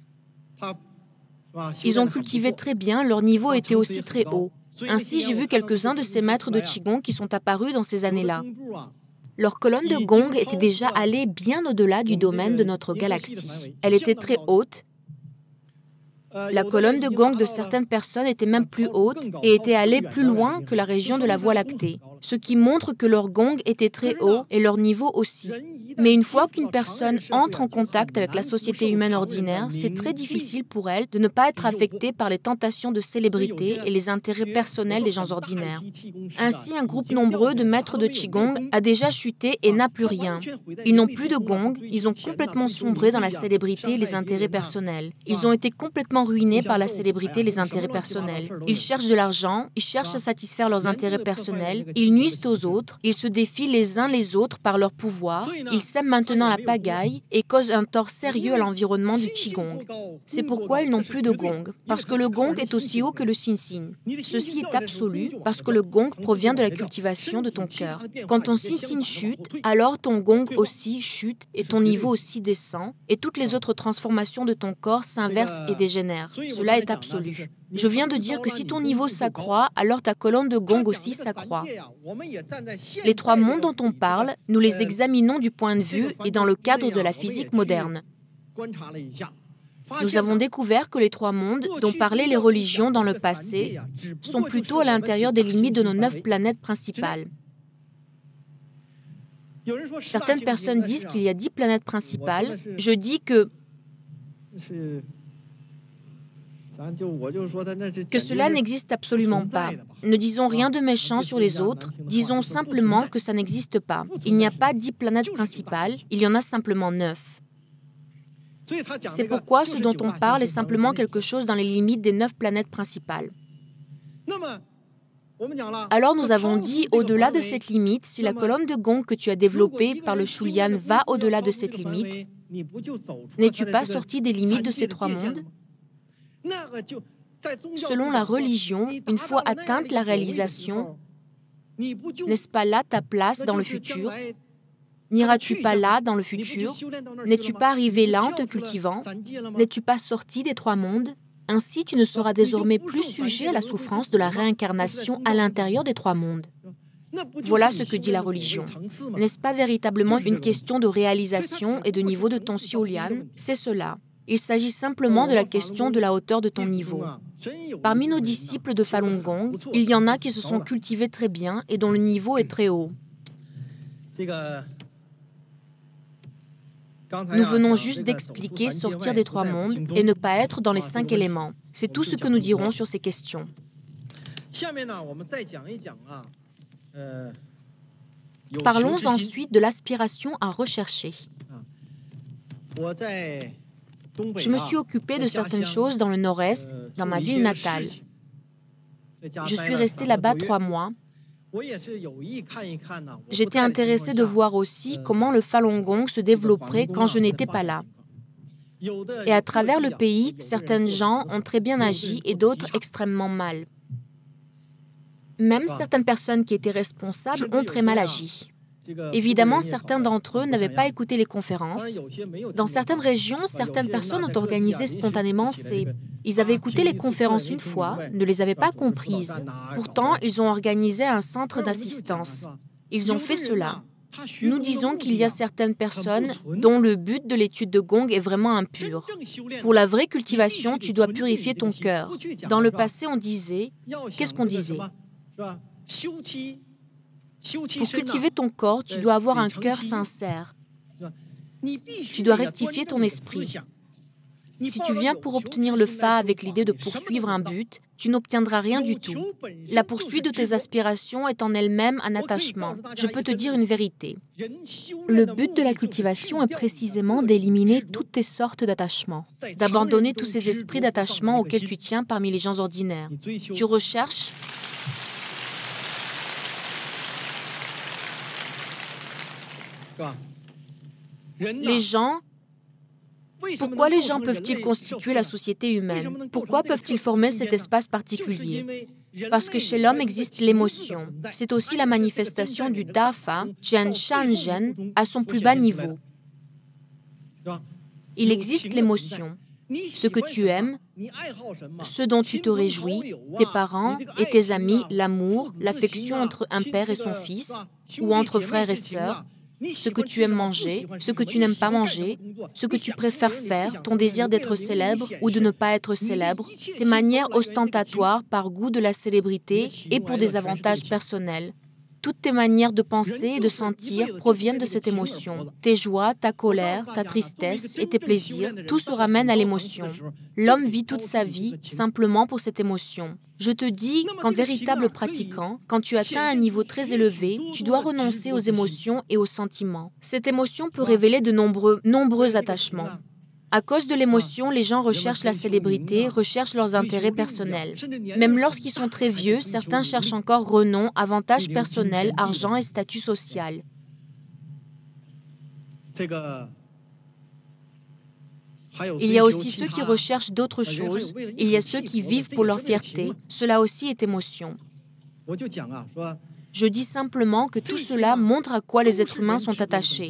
ils ont cultivé très bien, leur niveau était aussi très haut. Ainsi, j'ai vu quelques-uns de ces maîtres de Qigong qui sont apparus dans ces années-là. Leur colonne de gong était déjà allée bien au-delà du domaine de notre galaxie. Elle était très haute. La colonne de gong de certaines personnes était même plus haute et était allée plus loin que la région de la Voie lactée, ce qui montre que leur gong était très haut et leur niveau aussi. Mais une fois qu'une personne entre en contact avec la société humaine ordinaire, c'est très difficile pour elle de ne pas être affectée par les tentations de célébrité et les intérêts personnels des gens ordinaires. Ainsi, un groupe nombreux de maîtres de Qigong a déjà chuté et n'a plus rien. Ils n'ont plus de gong, ils ont complètement sombré dans la célébrité et les intérêts personnels. Ils ont été complètement ruinés par la célébrité et les intérêts personnels. Ils cherchent de l'argent, ils cherchent à satisfaire leurs intérêts personnels, ils nuisent aux autres, ils se défient les uns les autres par leur pouvoir, ils sèment maintenant la pagaille et causent un tort sérieux à l'environnement du Qigong. C'est pourquoi ils n'ont plus de gong, parce que le gong est aussi haut que le sin-sin. Ceci est absolu parce que le gong provient de la cultivation de ton cœur. Quand ton sin-sin chute, alors ton gong aussi chute et ton niveau aussi descend, et toutes les autres transformations de ton corps s'inversent et dégénèrent. Cela est absolu. Je viens de dire que si ton niveau s'accroît, alors ta colonne de gong aussi s'accroît. Les trois mondes dont on parle, nous les examinons du point de vue et dans le cadre de la physique moderne. Nous avons découvert que les trois mondes dont parlaient les religions dans le passé sont plutôt à l'intérieur des limites de nos neuf planètes principales. Certaines personnes disent qu'il y a dix planètes principales. Je dis que que cela n'existe absolument pas. Ne disons rien de méchant sur les autres, disons simplement que ça n'existe pas. Il n'y a pas dix planètes principales, il y en a simplement neuf. C'est pourquoi ce dont on parle est simplement quelque chose dans les limites des neuf planètes principales. Alors nous avons dit, au-delà de cette limite, si la colonne de gong que tu as développée par le Shulian va au-delà de cette limite, n'es-tu pas sorti des limites de ces trois mondes ? Selon la religion, une fois atteinte la réalisation, n'est-ce pas là ta place dans le futur? N'iras-tu pas là dans le futur? N'es-tu pas arrivé là en te cultivant? N'es-tu pas sorti des trois mondes? Ainsi, tu ne seras désormais plus sujet à la souffrance de la réincarnation à l'intérieur des trois mondes. Voilà ce que dit la religion. N'est-ce pas véritablement une question de réalisation et de niveau de ton Xiulian? C'est cela. Il s'agit simplement de la question de la hauteur de ton niveau. Parmi nos disciples de Falun Gong, il y en a qui se sont cultivés très bien et dont le niveau est très haut. Nous venons juste d'expliquer sortir des trois mondes et ne pas être dans les cinq éléments. C'est tout ce que nous dirons sur ces questions. Parlons ensuite de l'aspiration à rechercher. Je me suis occupé de certaines choses dans le nord-est, dans ma ville natale. Je suis resté là-bas trois mois. J'étais intéressé de voir aussi comment le Falun Gong se développerait quand je n'étais pas là. Et à travers le pays, certaines gens ont très bien agi et d'autres extrêmement mal. Même certaines personnes qui étaient responsables ont très mal agi. Évidemment, certains d'entre eux n'avaient pas écouté les conférences. Dans certaines régions, certaines personnes ont organisé spontanément ces... Ils avaient écouté les conférences une fois, ne les avaient pas comprises. Pourtant, ils ont organisé un centre d'assistance. Ils ont fait cela. Nous disons qu'il y a certaines personnes dont le but de l'étude de Gong est vraiment impur. Pour la vraie cultivation, tu dois purifier ton cœur. Dans le passé, on disait... Qu'est-ce qu'on disait ? Pour cultiver ton corps, tu dois avoir un cœur sincère. Tu dois rectifier ton esprit. Si tu viens pour obtenir le Fa avec l'idée de poursuivre un but, tu n'obtiendras rien du tout. La poursuite de tes aspirations est en elle-même un attachement. Je peux te dire une vérité. Le but de la cultivation est précisément d'éliminer toutes tes sortes d'attachements, d'abandonner tous ces esprits d'attachement auxquels tu tiens parmi les gens ordinaires. Tu recherches... Les gens Pourquoi les gens peuvent-ils constituer la société humaine? Pourquoi peuvent-ils former cet espace particulier? Parce que chez l'homme existe l'émotion. C'est aussi la manifestation du Dafa, Jian Shan Zhen, à son plus bas niveau. Il existe l'émotion. Ce que tu aimes, ce dont tu te réjouis, tes parents et tes amis, l'amour, l'affection entre un père et son fils, ou entre frères et sœurs, ce que tu aimes manger, ce que tu n'aimes pas manger, ce que tu préfères faire, ton désir d'être célèbre ou de ne pas être célèbre, tes manières ostentatoires par goût de la célébrité et pour des avantages personnels. Toutes tes manières de penser et de sentir proviennent de cette émotion. Tes joies, ta colère, ta tristesse et tes plaisirs, tout se ramène à l'émotion. L'homme vit toute sa vie simplement pour cette émotion. Je te dis qu'en véritable pratiquant, quand tu atteins un niveau très élevé, tu dois renoncer aux émotions et aux sentiments. Cette émotion peut révéler de nombreux, nombreux attachements. À cause de l'émotion, les gens recherchent la célébrité, recherchent leurs intérêts personnels. Même lorsqu'ils sont très vieux, certains cherchent encore renom, avantages personnels, argent et statut social. Il y a aussi ceux qui recherchent d'autres choses. Il y a ceux qui vivent pour leur fierté. Cela aussi est émotion. Je dis simplement que tout cela montre à quoi les êtres humains sont attachés.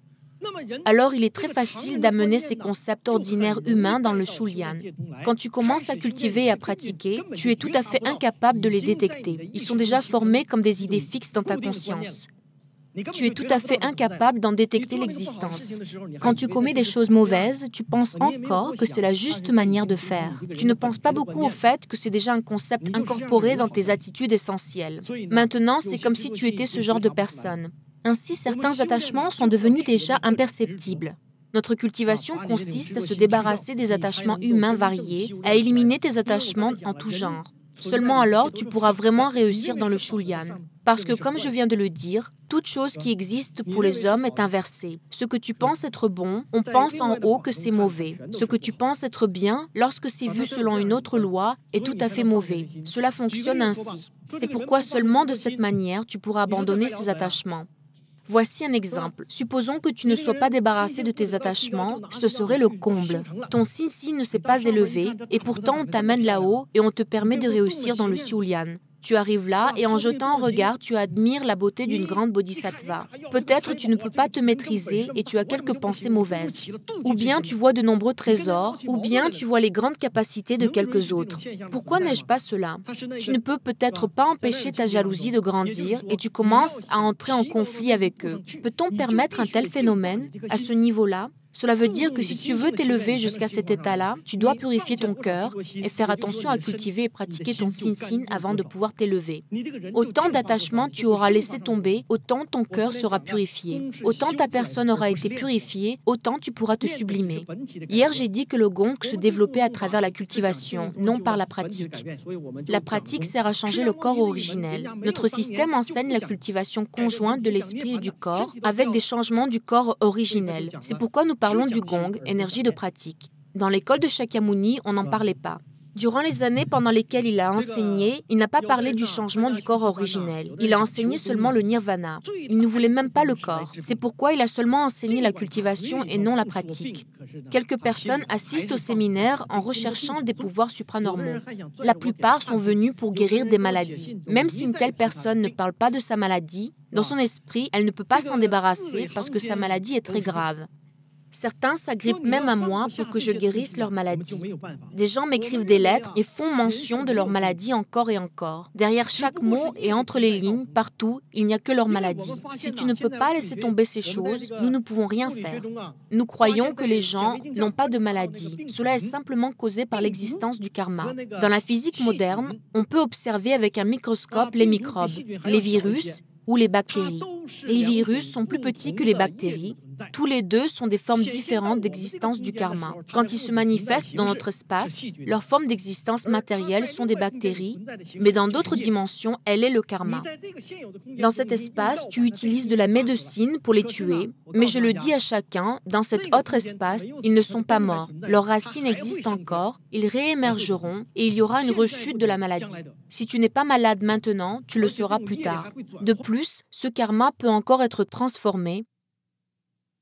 Alors, il est très facile d'amener ces concepts ordinaires humains dans le Shulian. Quand tu commences à cultiver et à pratiquer, tu es tout à fait incapable de les détecter. Ils sont déjà formés comme des idées fixes dans ta conscience. Tu es tout à fait incapable d'en détecter l'existence. Quand tu commets des choses mauvaises, tu penses encore que c'est la juste manière de faire. Tu ne penses pas beaucoup au fait que c'est déjà un concept incorporé dans tes attitudes essentielles. Maintenant, c'est comme si tu étais ce genre de personne. Ainsi, certains attachements sont devenus déjà imperceptibles. Notre cultivation consiste à se débarrasser des attachements humains variés, à éliminer tes attachements en tout genre. Seulement alors, tu pourras vraiment réussir dans le Shulian. Parce que, comme je viens de le dire, toute chose qui existe pour les hommes est inversée. Ce que tu penses être bon, on pense en haut que c'est mauvais. Ce que tu penses être bien, lorsque c'est vu selon une autre loi, est tout à fait mauvais. Cela fonctionne ainsi. C'est pourquoi seulement de cette manière, tu pourras abandonner ces attachements. Voici un exemple. Supposons que tu ne sois pas débarrassé de tes attachements, ce serait le comble. Ton sin-si ne s'est pas élevé, et pourtant on t'amène là-haut et on te permet de réussir dans le Shulian. Tu arrives là et en jetant un regard, tu admires la beauté d'une grande bodhisattva. Peut-être tu ne peux pas te maîtriser et tu as quelques pensées mauvaises. Ou bien tu vois de nombreux trésors, ou bien tu vois les grandes capacités de quelques autres. Pourquoi n'ai-je pas cela? Tu ne peux peut-être pas empêcher ta jalousie de grandir et tu commences à entrer en conflit avec eux. Peut-on permettre un tel phénomène à ce niveau-là? Cela veut dire que si tu veux t'élever jusqu'à cet état-là, tu dois purifier ton cœur et faire attention à cultiver et pratiquer ton sin-sin avant de pouvoir t'élever. Autant d'attachements tu auras laissé tomber, autant ton cœur sera purifié. Autant ta personne aura été purifiée, autant tu pourras te sublimer. Hier, j'ai dit que le gong se développait à travers la cultivation, non par la pratique. La pratique sert à changer le corps originel. Notre système enseigne la cultivation conjointe de l'esprit et du corps avec des changements du corps originel. C'est pourquoi nous parlons du gong, énergie de pratique. Dans l'école de Shakyamuni, on n'en parlait pas. Durant les années pendant lesquelles il a enseigné, il n'a pas parlé du changement du corps originel. Il a enseigné seulement le nirvana. Il ne voulait même pas le corps. C'est pourquoi il a seulement enseigné la cultivation et non la pratique. Quelques personnes assistent au séminaire en recherchant des pouvoirs supranormaux. La plupart sont venus pour guérir des maladies. Même si une telle personne ne parle pas de sa maladie, dans son esprit, elle ne peut pas s'en débarrasser parce que sa maladie est très grave. Certains s'agrippent même à moi pour que je guérisse leur maladie. Des gens m'écrivent des lettres et font mention de leur maladie encore et encore. Derrière chaque mot et entre les lignes, partout, il n'y a que leur maladie. Si tu ne peux pas laisser tomber ces choses, nous ne pouvons rien faire. Nous croyons que les gens n'ont pas de maladie. Cela est simplement causé par l'existence du karma. Dans la physique moderne, on peut observer avec un microscope les microbes, les virus ou les bactéries. Les virus sont plus petits que les bactéries. Tous les deux sont des formes différentes d'existence du karma. Quand ils se manifestent dans notre espace, leurs formes d'existence matérielle sont des bactéries, mais dans d'autres dimensions, elle est le karma. Dans cet espace, tu utilises de la médecine pour les tuer, mais je le dis à chacun, dans cet autre espace, ils ne sont pas morts. Leurs racines existent encore, ils réémergeront et il y aura une rechute de la maladie. Si tu n'es pas malade maintenant, tu le seras plus tard. De plus, ce karma peut encore être transformé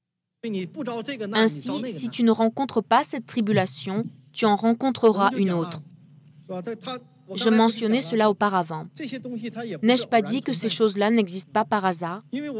Ainsi, si tu ne rencontres pas cette tribulation, tu en rencontreras une autre. Je mentionnais cela auparavant. N'ai-je pas dit que ces choses-là n'existent pas par hasard?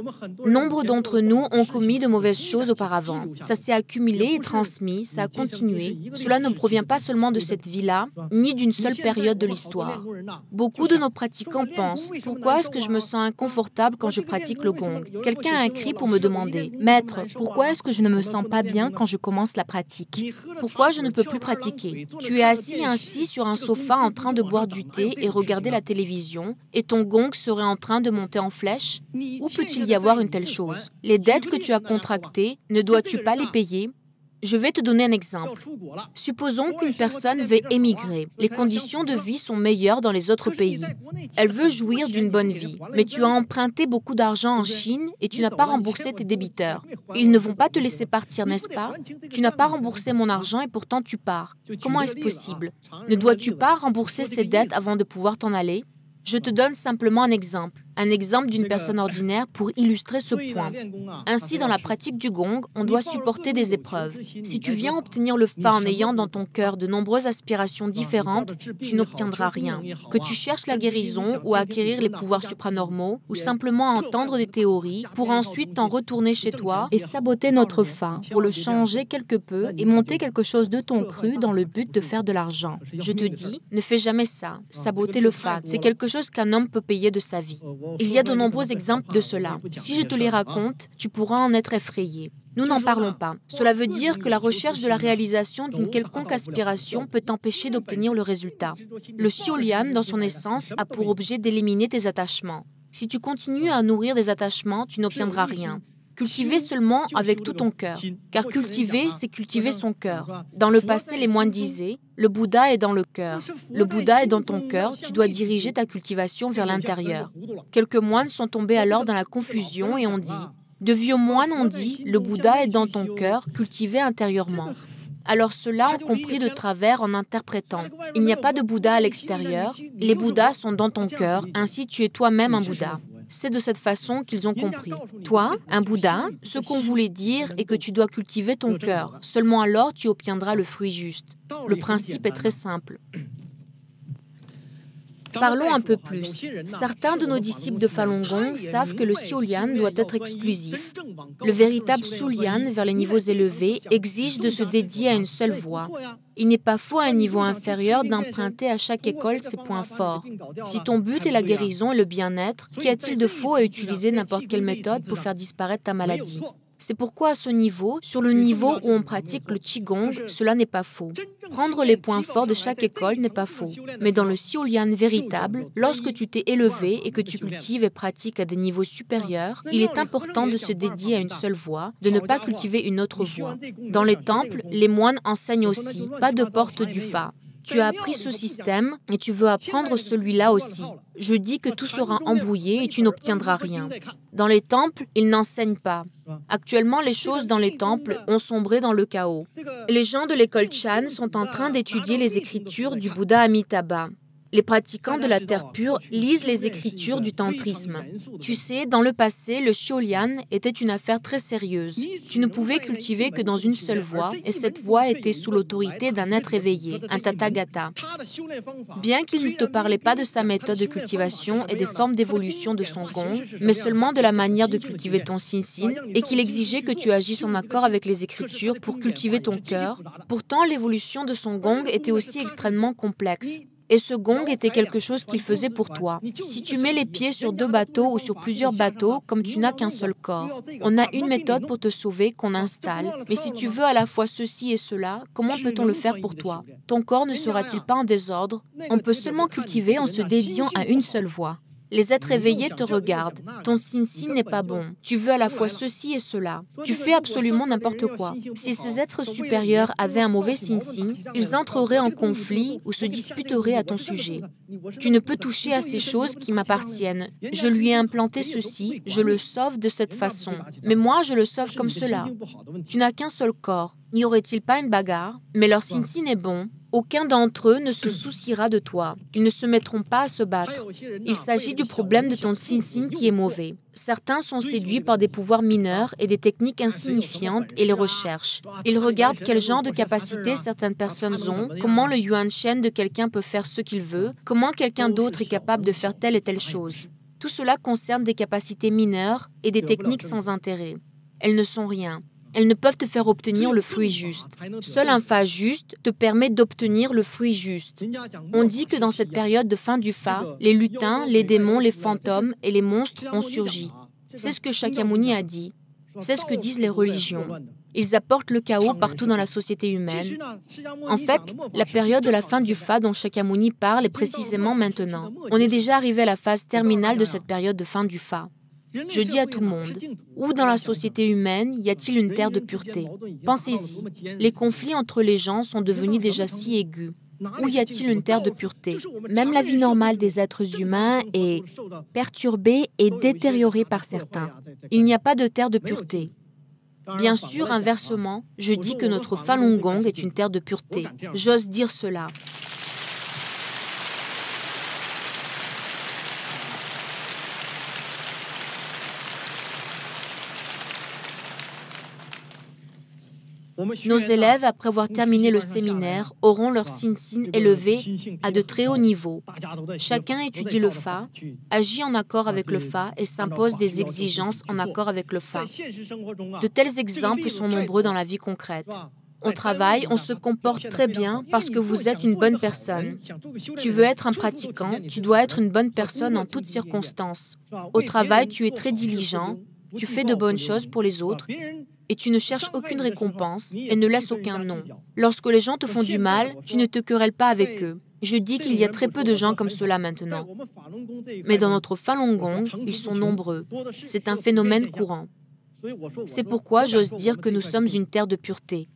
Nombre d'entre nous ont commis de mauvaises choses auparavant. Ça s'est accumulé et transmis, ça a continué. Cela ne provient pas seulement de cette vie-là, ni d'une seule période de l'histoire. Beaucoup de nos pratiquants pensent « Pourquoi est-ce que je me sens inconfortable quand je pratique le gong ?» Quelqu'un a écrit pour me demander « Maître, pourquoi est-ce que je ne me sens pas bien quand je commence la pratique? Pourquoi je ne peux plus pratiquer? Tu es assis ainsi sur un sofa en train de boire du thé et regarder la télévision, et ton gong serait en train de monter en flèche? Où peut-il y avoir une telle chose? Les dettes que tu as contractées, ne dois-tu pas les payer? Je vais te donner un exemple. Supposons qu'une personne veut émigrer. Les conditions de vie sont meilleures dans les autres pays. Elle veut jouir d'une bonne vie, mais tu as emprunté beaucoup d'argent en Chine et tu n'as pas remboursé tes débiteurs. Ils ne vont pas te laisser partir, n'est-ce pas? Tu n'as pas remboursé mon argent et pourtant tu pars. Comment est-ce possible? Ne dois-tu pas rembourser ces dettes avant de pouvoir t'en aller? Je te donne simplement un exemple, un exemple d'une personne ordinaire pour illustrer ce point. Ainsi, dans la pratique du gong, on doit supporter des épreuves. Si tu viens obtenir le fa en ayant dans ton cœur de nombreuses aspirations différentes, tu n'obtiendras rien. Que tu cherches la guérison ou à acquérir les pouvoirs supranormaux, ou simplement à entendre des théories, pour ensuite t'en retourner chez toi et saboter notre fa, pour le changer quelque peu et monter quelque chose de ton cru dans le but de faire de l'argent. Je te dis, ne fais jamais ça, saboter le fa, c'est quelque chose qu'un homme peut payer de sa vie. Il y a de nombreux exemples de cela. Si je te les raconte, tu pourras en être effrayé. Nous n'en parlons pas. Cela veut dire que la recherche de la réalisation d'une quelconque aspiration peut t'empêcher d'obtenir le résultat. Le Xiaolian, dans son essence, a pour objet d'éliminer tes attachements. Si tu continues à nourrir des attachements, tu n'obtiendras rien. Cultiver seulement avec tout ton cœur, car cultiver, c'est cultiver son cœur. Dans le passé, les moines disaient « Le Bouddha est dans le cœur. Le Bouddha est dans ton cœur, tu dois diriger ta cultivation vers l'intérieur. » Quelques moines sont tombés alors dans la confusion et ont dit « De vieux moines ont dit « Le Bouddha est dans ton cœur, cultivé intérieurement. » Alors ceux-là ont compris de travers en interprétant « Il n'y a pas de Bouddha à l'extérieur, les Bouddhas sont dans ton cœur, ainsi tu es toi-même un Bouddha. » C'est de cette façon qu'ils ont compris. Toi, un Bouddha, ce qu'on voulait dire est que tu dois cultiver ton cœur. Seulement alors tu obtiendras le fruit juste. Le principe est très simple. Parlons un peu plus. Certains de nos disciples de Falun Gong savent que le Xiaolian doit être exclusif. Le véritable Sulian vers les niveaux élevés exige de se dédier à une seule voie. Il n'est pas faux à un niveau inférieur d'emprunter à chaque école ses points forts. Si ton but est la guérison et le bien-être, qu'y a-t-il de faux à utiliser n'importe quelle méthode pour faire disparaître ta maladie? C'est pourquoi à ce niveau, sur le niveau où on pratique le Qigong, cela n'est pas faux. Prendre les points forts de chaque école n'est pas faux. Mais dans le Xiaolian véritable, lorsque tu t'es élevé et que tu cultives et pratiques à des niveaux supérieurs, il est important de se dédier à une seule voie, de ne pas cultiver une autre voie. Dans les temples, les moines enseignent aussi, pas de porte du fa. Tu as appris ce système et tu veux apprendre celui-là aussi. Je dis que tout sera embrouillé et tu n'obtiendras rien. Dans les temples, ils n'enseignent pas. Actuellement, les choses dans les temples ont sombré dans le chaos. Les gens de l'école Chan sont en train d'étudier les écritures du Bouddha Amitabha. Les pratiquants de la terre pure lisent les écritures du tantrisme. Tu sais, dans le passé, le Xiaolian était une affaire très sérieuse. Tu ne pouvais cultiver que dans une seule voie, et cette voie était sous l'autorité d'un être éveillé, un Tathagata. Bien qu'il ne te parlait pas de sa méthode de cultivation et des formes d'évolution de son gong, mais seulement de la manière de cultiver ton sin-sin, et qu'il exigeait que tu agisses en accord avec les écritures pour cultiver ton cœur, pourtant l'évolution de son gong était aussi extrêmement complexe. Et ce gong était quelque chose qu'il faisait pour toi. Si tu mets les pieds sur deux bateaux ou sur plusieurs bateaux, comme tu n'as qu'un seul corps, on a une méthode pour te sauver qu'on installe. Mais si tu veux à la fois ceci et cela, comment peut-on le faire pour toi? Ton corps ne sera-t-il pas en désordre? On peut seulement cultiver en se dédiant à une seule voie. Les êtres éveillés te regardent. Ton sin-sin n'est pas bon. Tu veux à la fois ceci et cela. Tu fais absolument n'importe quoi. Si ces êtres supérieurs avaient un mauvais sin-sin, ils entreraient en conflit ou se disputeraient à ton sujet. Tu ne peux toucher à ces choses qui m'appartiennent. Je lui ai implanté ceci, je le sauve de cette façon. Mais moi, je le sauve comme cela. Tu n'as qu'un seul corps. N'y aurait-il pas une bagarre? Mais leur sin-sin est bon. Aucun d'entre eux ne se souciera de toi. Ils ne se mettront pas à se battre. Il s'agit du problème de ton sin-sin qui est mauvais. Certains sont séduits par des pouvoirs mineurs et des techniques insignifiantes et les recherchent. Ils regardent quel genre de capacité certaines personnes ont, comment le yuan shen de quelqu'un peut faire ce qu'il veut, comment quelqu'un d'autre est capable de faire telle et telle chose. Tout cela concerne des capacités mineures et des techniques sans intérêt. Elles ne sont rien. Elles ne peuvent te faire obtenir le fruit juste. Seul un fa juste te permet d'obtenir le fruit juste. On dit que dans cette période de fin du fa, les lutins, les démons, les fantômes et les monstres ont surgi. C'est ce que Shakyamuni a dit. C'est ce que disent les religions. Ils apportent le chaos partout dans la société humaine. En fait, la période de la fin du fa dont Shakyamuni parle est précisément maintenant. On est déjà arrivé à la phase terminale de cette période de fin du fa. Je dis à tout le monde, où dans la société humaine y a-t-il une terre de pureté? Pensez-y, les conflits entre les gens sont devenus déjà si aigus. Où y a-t-il une terre de pureté? Même la vie normale des êtres humains est perturbée et détériorée par certains. Il n'y a pas de terre de pureté. Bien sûr, inversement, je dis que notre Falun Gong est une terre de pureté. J'ose dire cela. Nos élèves, après avoir terminé le séminaire, auront leur sin-sin élevé à de très hauts niveaux. Chacun étudie le fa, agit en accord avec le fa et s'impose des exigences en accord avec le fa. De tels exemples sont nombreux dans la vie concrète. Au travail, on se comporte très bien parce que vous êtes une bonne personne. Tu veux être un pratiquant, tu dois être une bonne personne en toutes circonstances. Au travail, tu es très diligent, tu fais de bonnes choses pour les autres, et tu ne cherches aucune récompense et ne laisses aucun nom. Lorsque les gens te font du mal, tu ne te querelles pas avec eux. Je dis qu'il y a très peu de gens comme cela maintenant. Mais dans notre Falun Gong, ils sont nombreux. C'est un phénomène courant. C'est pourquoi j'ose dire que nous sommes une terre de pureté.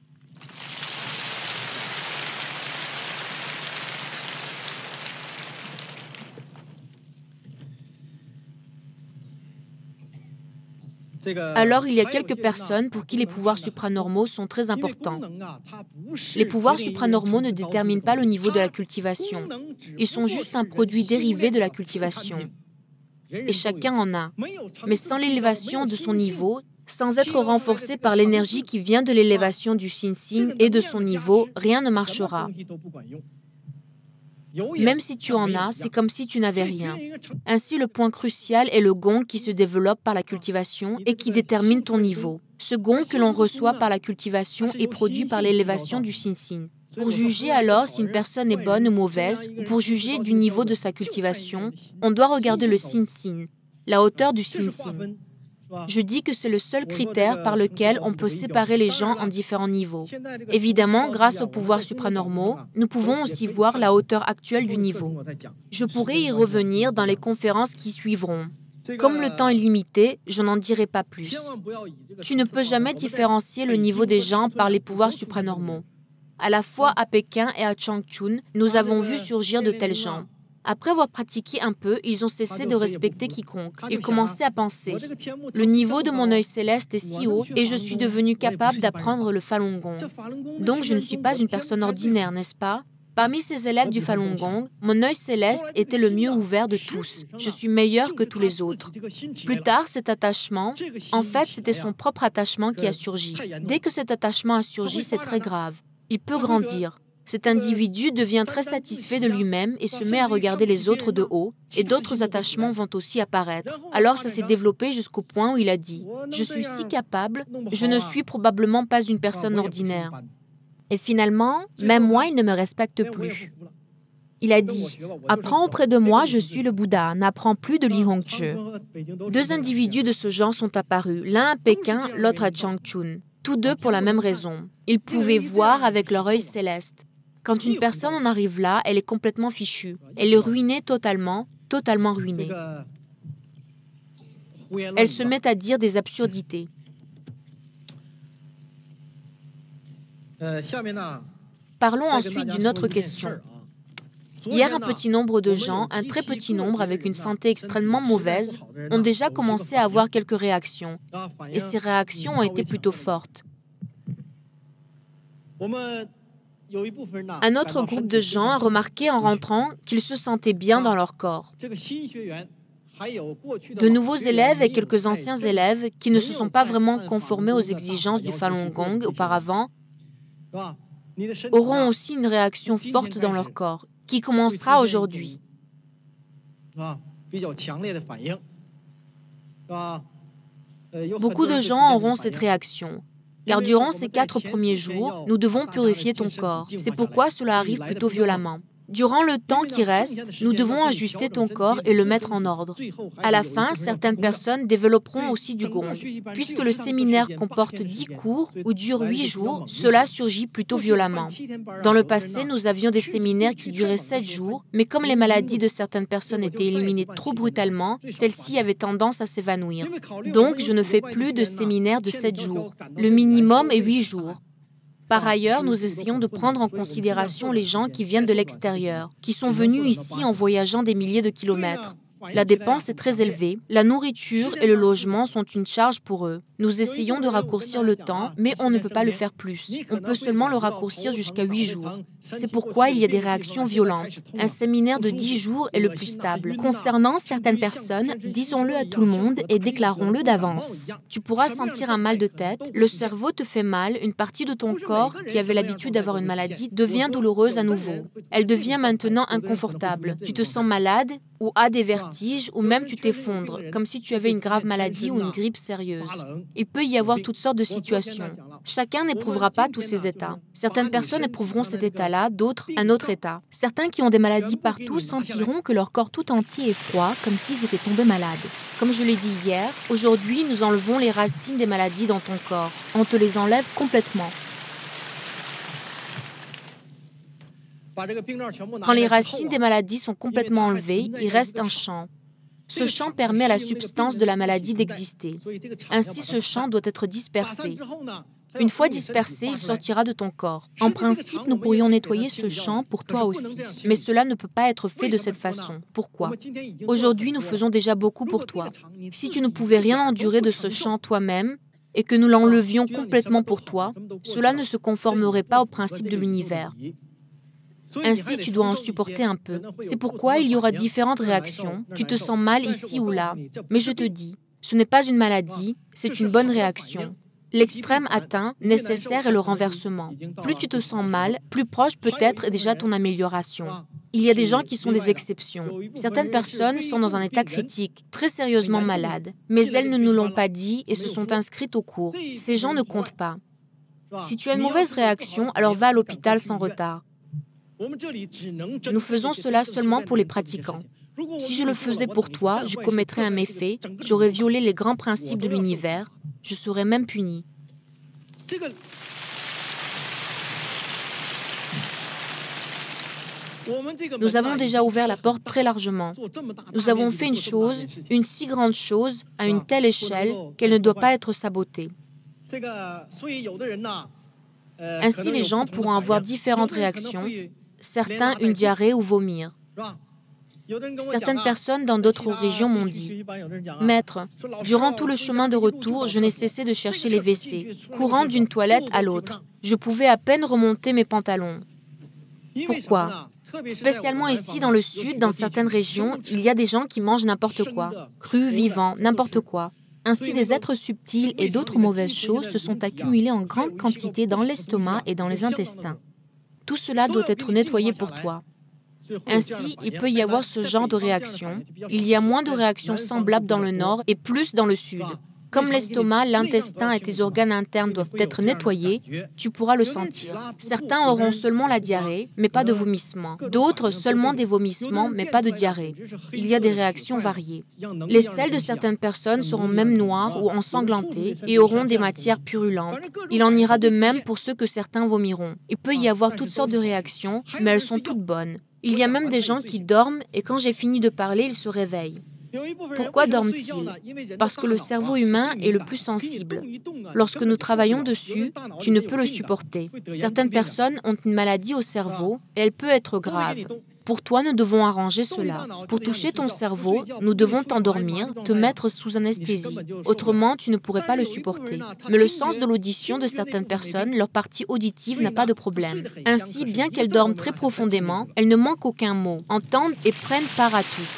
Alors, il y a quelques personnes pour qui les pouvoirs supranormaux sont très importants. Les pouvoirs supranormaux ne déterminent pas le niveau de la cultivation. Ils sont juste un produit dérivé de la cultivation. Et chacun en a. Mais sans l'élévation de son niveau, sans être renforcé par l'énergie qui vient de l'élévation du sin-sin et de son niveau, rien ne marchera. Même si tu en as, c'est comme si tu n'avais rien. Ainsi, le point crucial est le gong qui se développe par la cultivation et qui détermine ton niveau. Ce gong que l'on reçoit par la cultivation est produit par l'élévation du sin-sin. Pour juger alors si une personne est bonne ou mauvaise, ou pour juger du niveau de sa cultivation, on doit regarder le sin-sin, la hauteur du sin-sin. Je dis que c'est le seul critère par lequel on peut séparer les gens en différents niveaux. Évidemment, grâce aux pouvoirs supranormaux, nous pouvons aussi voir la hauteur actuelle du niveau. Je pourrais y revenir dans les conférences qui suivront. Comme le temps est limité, je n'en dirai pas plus. Tu ne peux jamais différencier le niveau des gens par les pouvoirs supranormaux. À la fois à Pékin et à Changchun, nous avons vu surgir de tels gens. Après avoir pratiqué un peu, ils ont cessé de respecter quiconque. Ils commençaient à penser « Le niveau de mon œil céleste est si haut et je suis devenu capable d'apprendre le Falun Gong. Donc je ne suis pas une personne ordinaire, n'est-ce pas ?» Parmi ces élèves du Falun Gong, mon œil céleste était le mieux ouvert de tous. Je suis meilleur que tous les autres. Plus tard, cet attachement, en fait, c'était son propre attachement qui a surgi. Dès que cet attachement a surgi, c'est très grave. Il peut grandir. Cet individu devient très satisfait de lui-même et se met à regarder les autres de haut, et d'autres attachements vont aussi apparaître. Alors ça s'est développé jusqu'au point où il a dit « Je suis si capable, je ne suis probablement pas une personne ordinaire. » Et finalement, même moi, il ne me respecte plus. Il a dit « Apprends auprès de moi, je suis le Bouddha, n'apprends plus de Li Hongzhi. » Deux individus de ce genre sont apparus, l'un à Pékin, l'autre à Changchun. Tous deux pour la même raison. Ils pouvaient voir avec leur œil céleste. Quand une personne en arrive là, elle est complètement fichue. Elle est ruinée totalement, totalement ruinée. Elle se met à dire des absurdités. Parlons ensuite d'une autre question. Hier, un petit nombre de gens, un très petit nombre avec une santé extrêmement mauvaise, ont déjà commencé à avoir quelques réactions. Et ces réactions ont été plutôt fortes. Un autre groupe de gens a remarqué en rentrant qu'ils se sentaient bien dans leur corps. De nouveaux élèves et quelques anciens élèves qui ne se sont pas vraiment conformés aux exigences du Falun Gong auparavant auront aussi une réaction forte dans leur corps, qui commencera aujourd'hui. Beaucoup de gens auront cette réaction, car durant ces quatre premiers jours, nous devons purifier ton corps. C'est pourquoi cela arrive plutôt violemment. Durant le temps qui reste, nous devons ajuster ton corps et le mettre en ordre. À la fin, certaines personnes développeront aussi du gong. Puisque le séminaire comporte dix cours ou dure huit jours, cela surgit plutôt violemment. Dans le passé, nous avions des séminaires qui duraient sept jours, mais comme les maladies de certaines personnes étaient éliminées trop brutalement, celles-ci avaient tendance à s'évanouir. Donc, je ne fais plus de séminaires de sept jours. Le minimum est huit jours. Par ailleurs, nous essayons de prendre en considération les gens qui viennent de l'extérieur, qui sont venus ici en voyageant des milliers de kilomètres. La dépense est très élevée, la nourriture et le logement sont une charge pour eux. Nous essayons de raccourcir le temps, mais on ne peut pas le faire plus. On peut seulement le raccourcir jusqu'à huit jours. C'est pourquoi il y a des réactions violentes. Un séminaire de dix jours est le plus stable. Concernant certaines personnes, disons-le à tout le monde et déclarons-le d'avance. Tu pourras sentir un mal de tête, le cerveau te fait mal, une partie de ton corps qui avait l'habitude d'avoir une maladie devient douloureuse à nouveau. Elle devient maintenant inconfortable. Tu te sens malade ou as des vertiges ou même tu t'effondres, comme si tu avais une grave maladie ou une grippe sérieuse. Il peut y avoir toutes sortes de situations. Chacun n'éprouvera pas tous ces états. Certaines personnes éprouveront cet état-là, d'autres un autre état. Certains qui ont des maladies partout sentiront que leur corps tout entier est froid, comme s'ils étaient tombés malades. Comme je l'ai dit hier, aujourd'hui nous enlevons les racines des maladies dans ton corps. On te les enlève complètement. Quand les racines des maladies sont complètement enlevées, il reste un champ. Ce champ permet à la substance de la maladie d'exister. Ainsi, ce champ doit être dispersé. Une fois dispersé, il sortira de ton corps. En principe, nous pourrions nettoyer ce champ pour toi aussi. Mais cela ne peut pas être fait de cette façon. Pourquoi? Aujourd'hui, nous faisons déjà beaucoup pour toi. Si tu ne pouvais rien endurer de ce champ toi-même, et que nous l'enlevions complètement pour toi, cela ne se conformerait pas au principe de l'univers. Ainsi, tu dois en supporter un peu. C'est pourquoi il y aura différentes réactions. Tu te sens mal ici ou là. Mais je te dis, ce n'est pas une maladie, c'est une bonne réaction. L'extrême atteint, nécessaire est le renversement. Plus tu te sens mal, plus proche peut-être est déjà ton amélioration. Il y a des gens qui sont des exceptions. Certaines personnes sont dans un état critique, très sérieusement malades, mais elles ne nous l'ont pas dit et se sont inscrites au cours. Ces gens ne comptent pas. Si tu as une mauvaise réaction, alors va à l'hôpital sans retard. Nous faisons cela seulement pour les pratiquants. Si je le faisais pour toi, je commettrais un méfait, j'aurais violé les grands principes de l'univers, je serais même puni. Nous avons déjà ouvert la porte très largement. Nous avons fait une chose, une si grande chose, à une telle échelle qu'elle ne doit pas être sabotée. Ainsi, les gens pourront avoir différentes réactions, certains une diarrhée ou vomir. Certaines personnes dans d'autres régions m'ont dit « Maître, durant tout le chemin de retour, je n'ai cessé de chercher les W C, courant d'une toilette à l'autre. Je pouvais à peine remonter mes pantalons. » Pourquoi? Spécialement ici, dans le sud, dans certaines régions, il y a des gens qui mangent n'importe quoi, cru, vivant, n'importe quoi. Ainsi, des êtres subtils et d'autres mauvaises choses se sont accumulées en grande quantité dans l'estomac et dans les intestins. Tout cela doit être nettoyé pour toi. Ainsi, il peut y avoir ce genre de réaction. Il y a moins de réactions semblables dans le nord et plus dans le sud. Comme l'estomac, l'intestin et tes organes internes doivent être nettoyés, tu pourras le sentir. Certains auront seulement la diarrhée, mais pas de vomissements. D'autres seulement des vomissements, mais pas de diarrhée. Il y a des réactions variées. Les selles de certaines personnes seront même noires ou ensanglantées et auront des matières purulentes. Il en ira de même pour ceux que certains vomiront. Il peut y avoir toutes sortes de réactions, mais elles sont toutes bonnes. Il y a même des gens qui dorment et quand j'ai fini de parler, ils se réveillent. Pourquoi dorment-ils? Parce que le cerveau humain est le plus sensible. Lorsque nous travaillons dessus, tu ne peux le supporter. Certaines personnes ont une maladie au cerveau et elle peut être grave. Pour toi, nous devons arranger cela. Pour toucher ton cerveau, nous devons t'endormir, te mettre sous anesthésie. Autrement, tu ne pourrais pas le supporter. Mais le sens de l'audition de certaines personnes, leur partie auditive n'a pas de problème. Ainsi, bien qu'elles dorment très profondément, elles ne manquent aucun mot, entendent et prennent part à tout.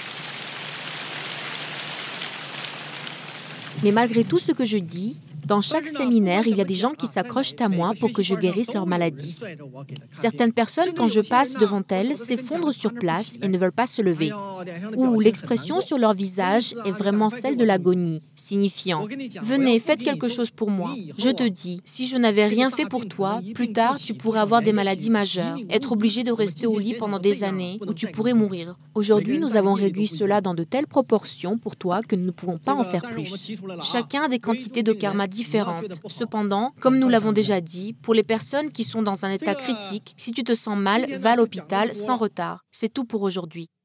Mais malgré tout ce que je dis, dans chaque séminaire, il y a des gens qui s'accrochent à moi pour que je guérisse leur maladie. Certaines personnes, quand je passe devant elles, s'effondrent sur place et ne veulent pas se lever. Ou l'expression sur leur visage est vraiment celle de l'agonie, signifiant « Venez, faites quelque chose pour moi. Je te dis, si je n'avais rien fait pour toi, plus tard, tu pourrais avoir des maladies majeures, être obligé de rester au lit pendant des années, ou tu pourrais mourir. Aujourd'hui, nous avons réduit cela dans de telles proportions pour toi que nous ne pouvons pas en faire plus. » Chacun a des quantités de karma différentes. Cependant, comme nous l'avons déjà dit, pour les personnes qui sont dans un état critique, si tu te sens mal, va à l'hôpital sans retard. C'est tout pour aujourd'hui.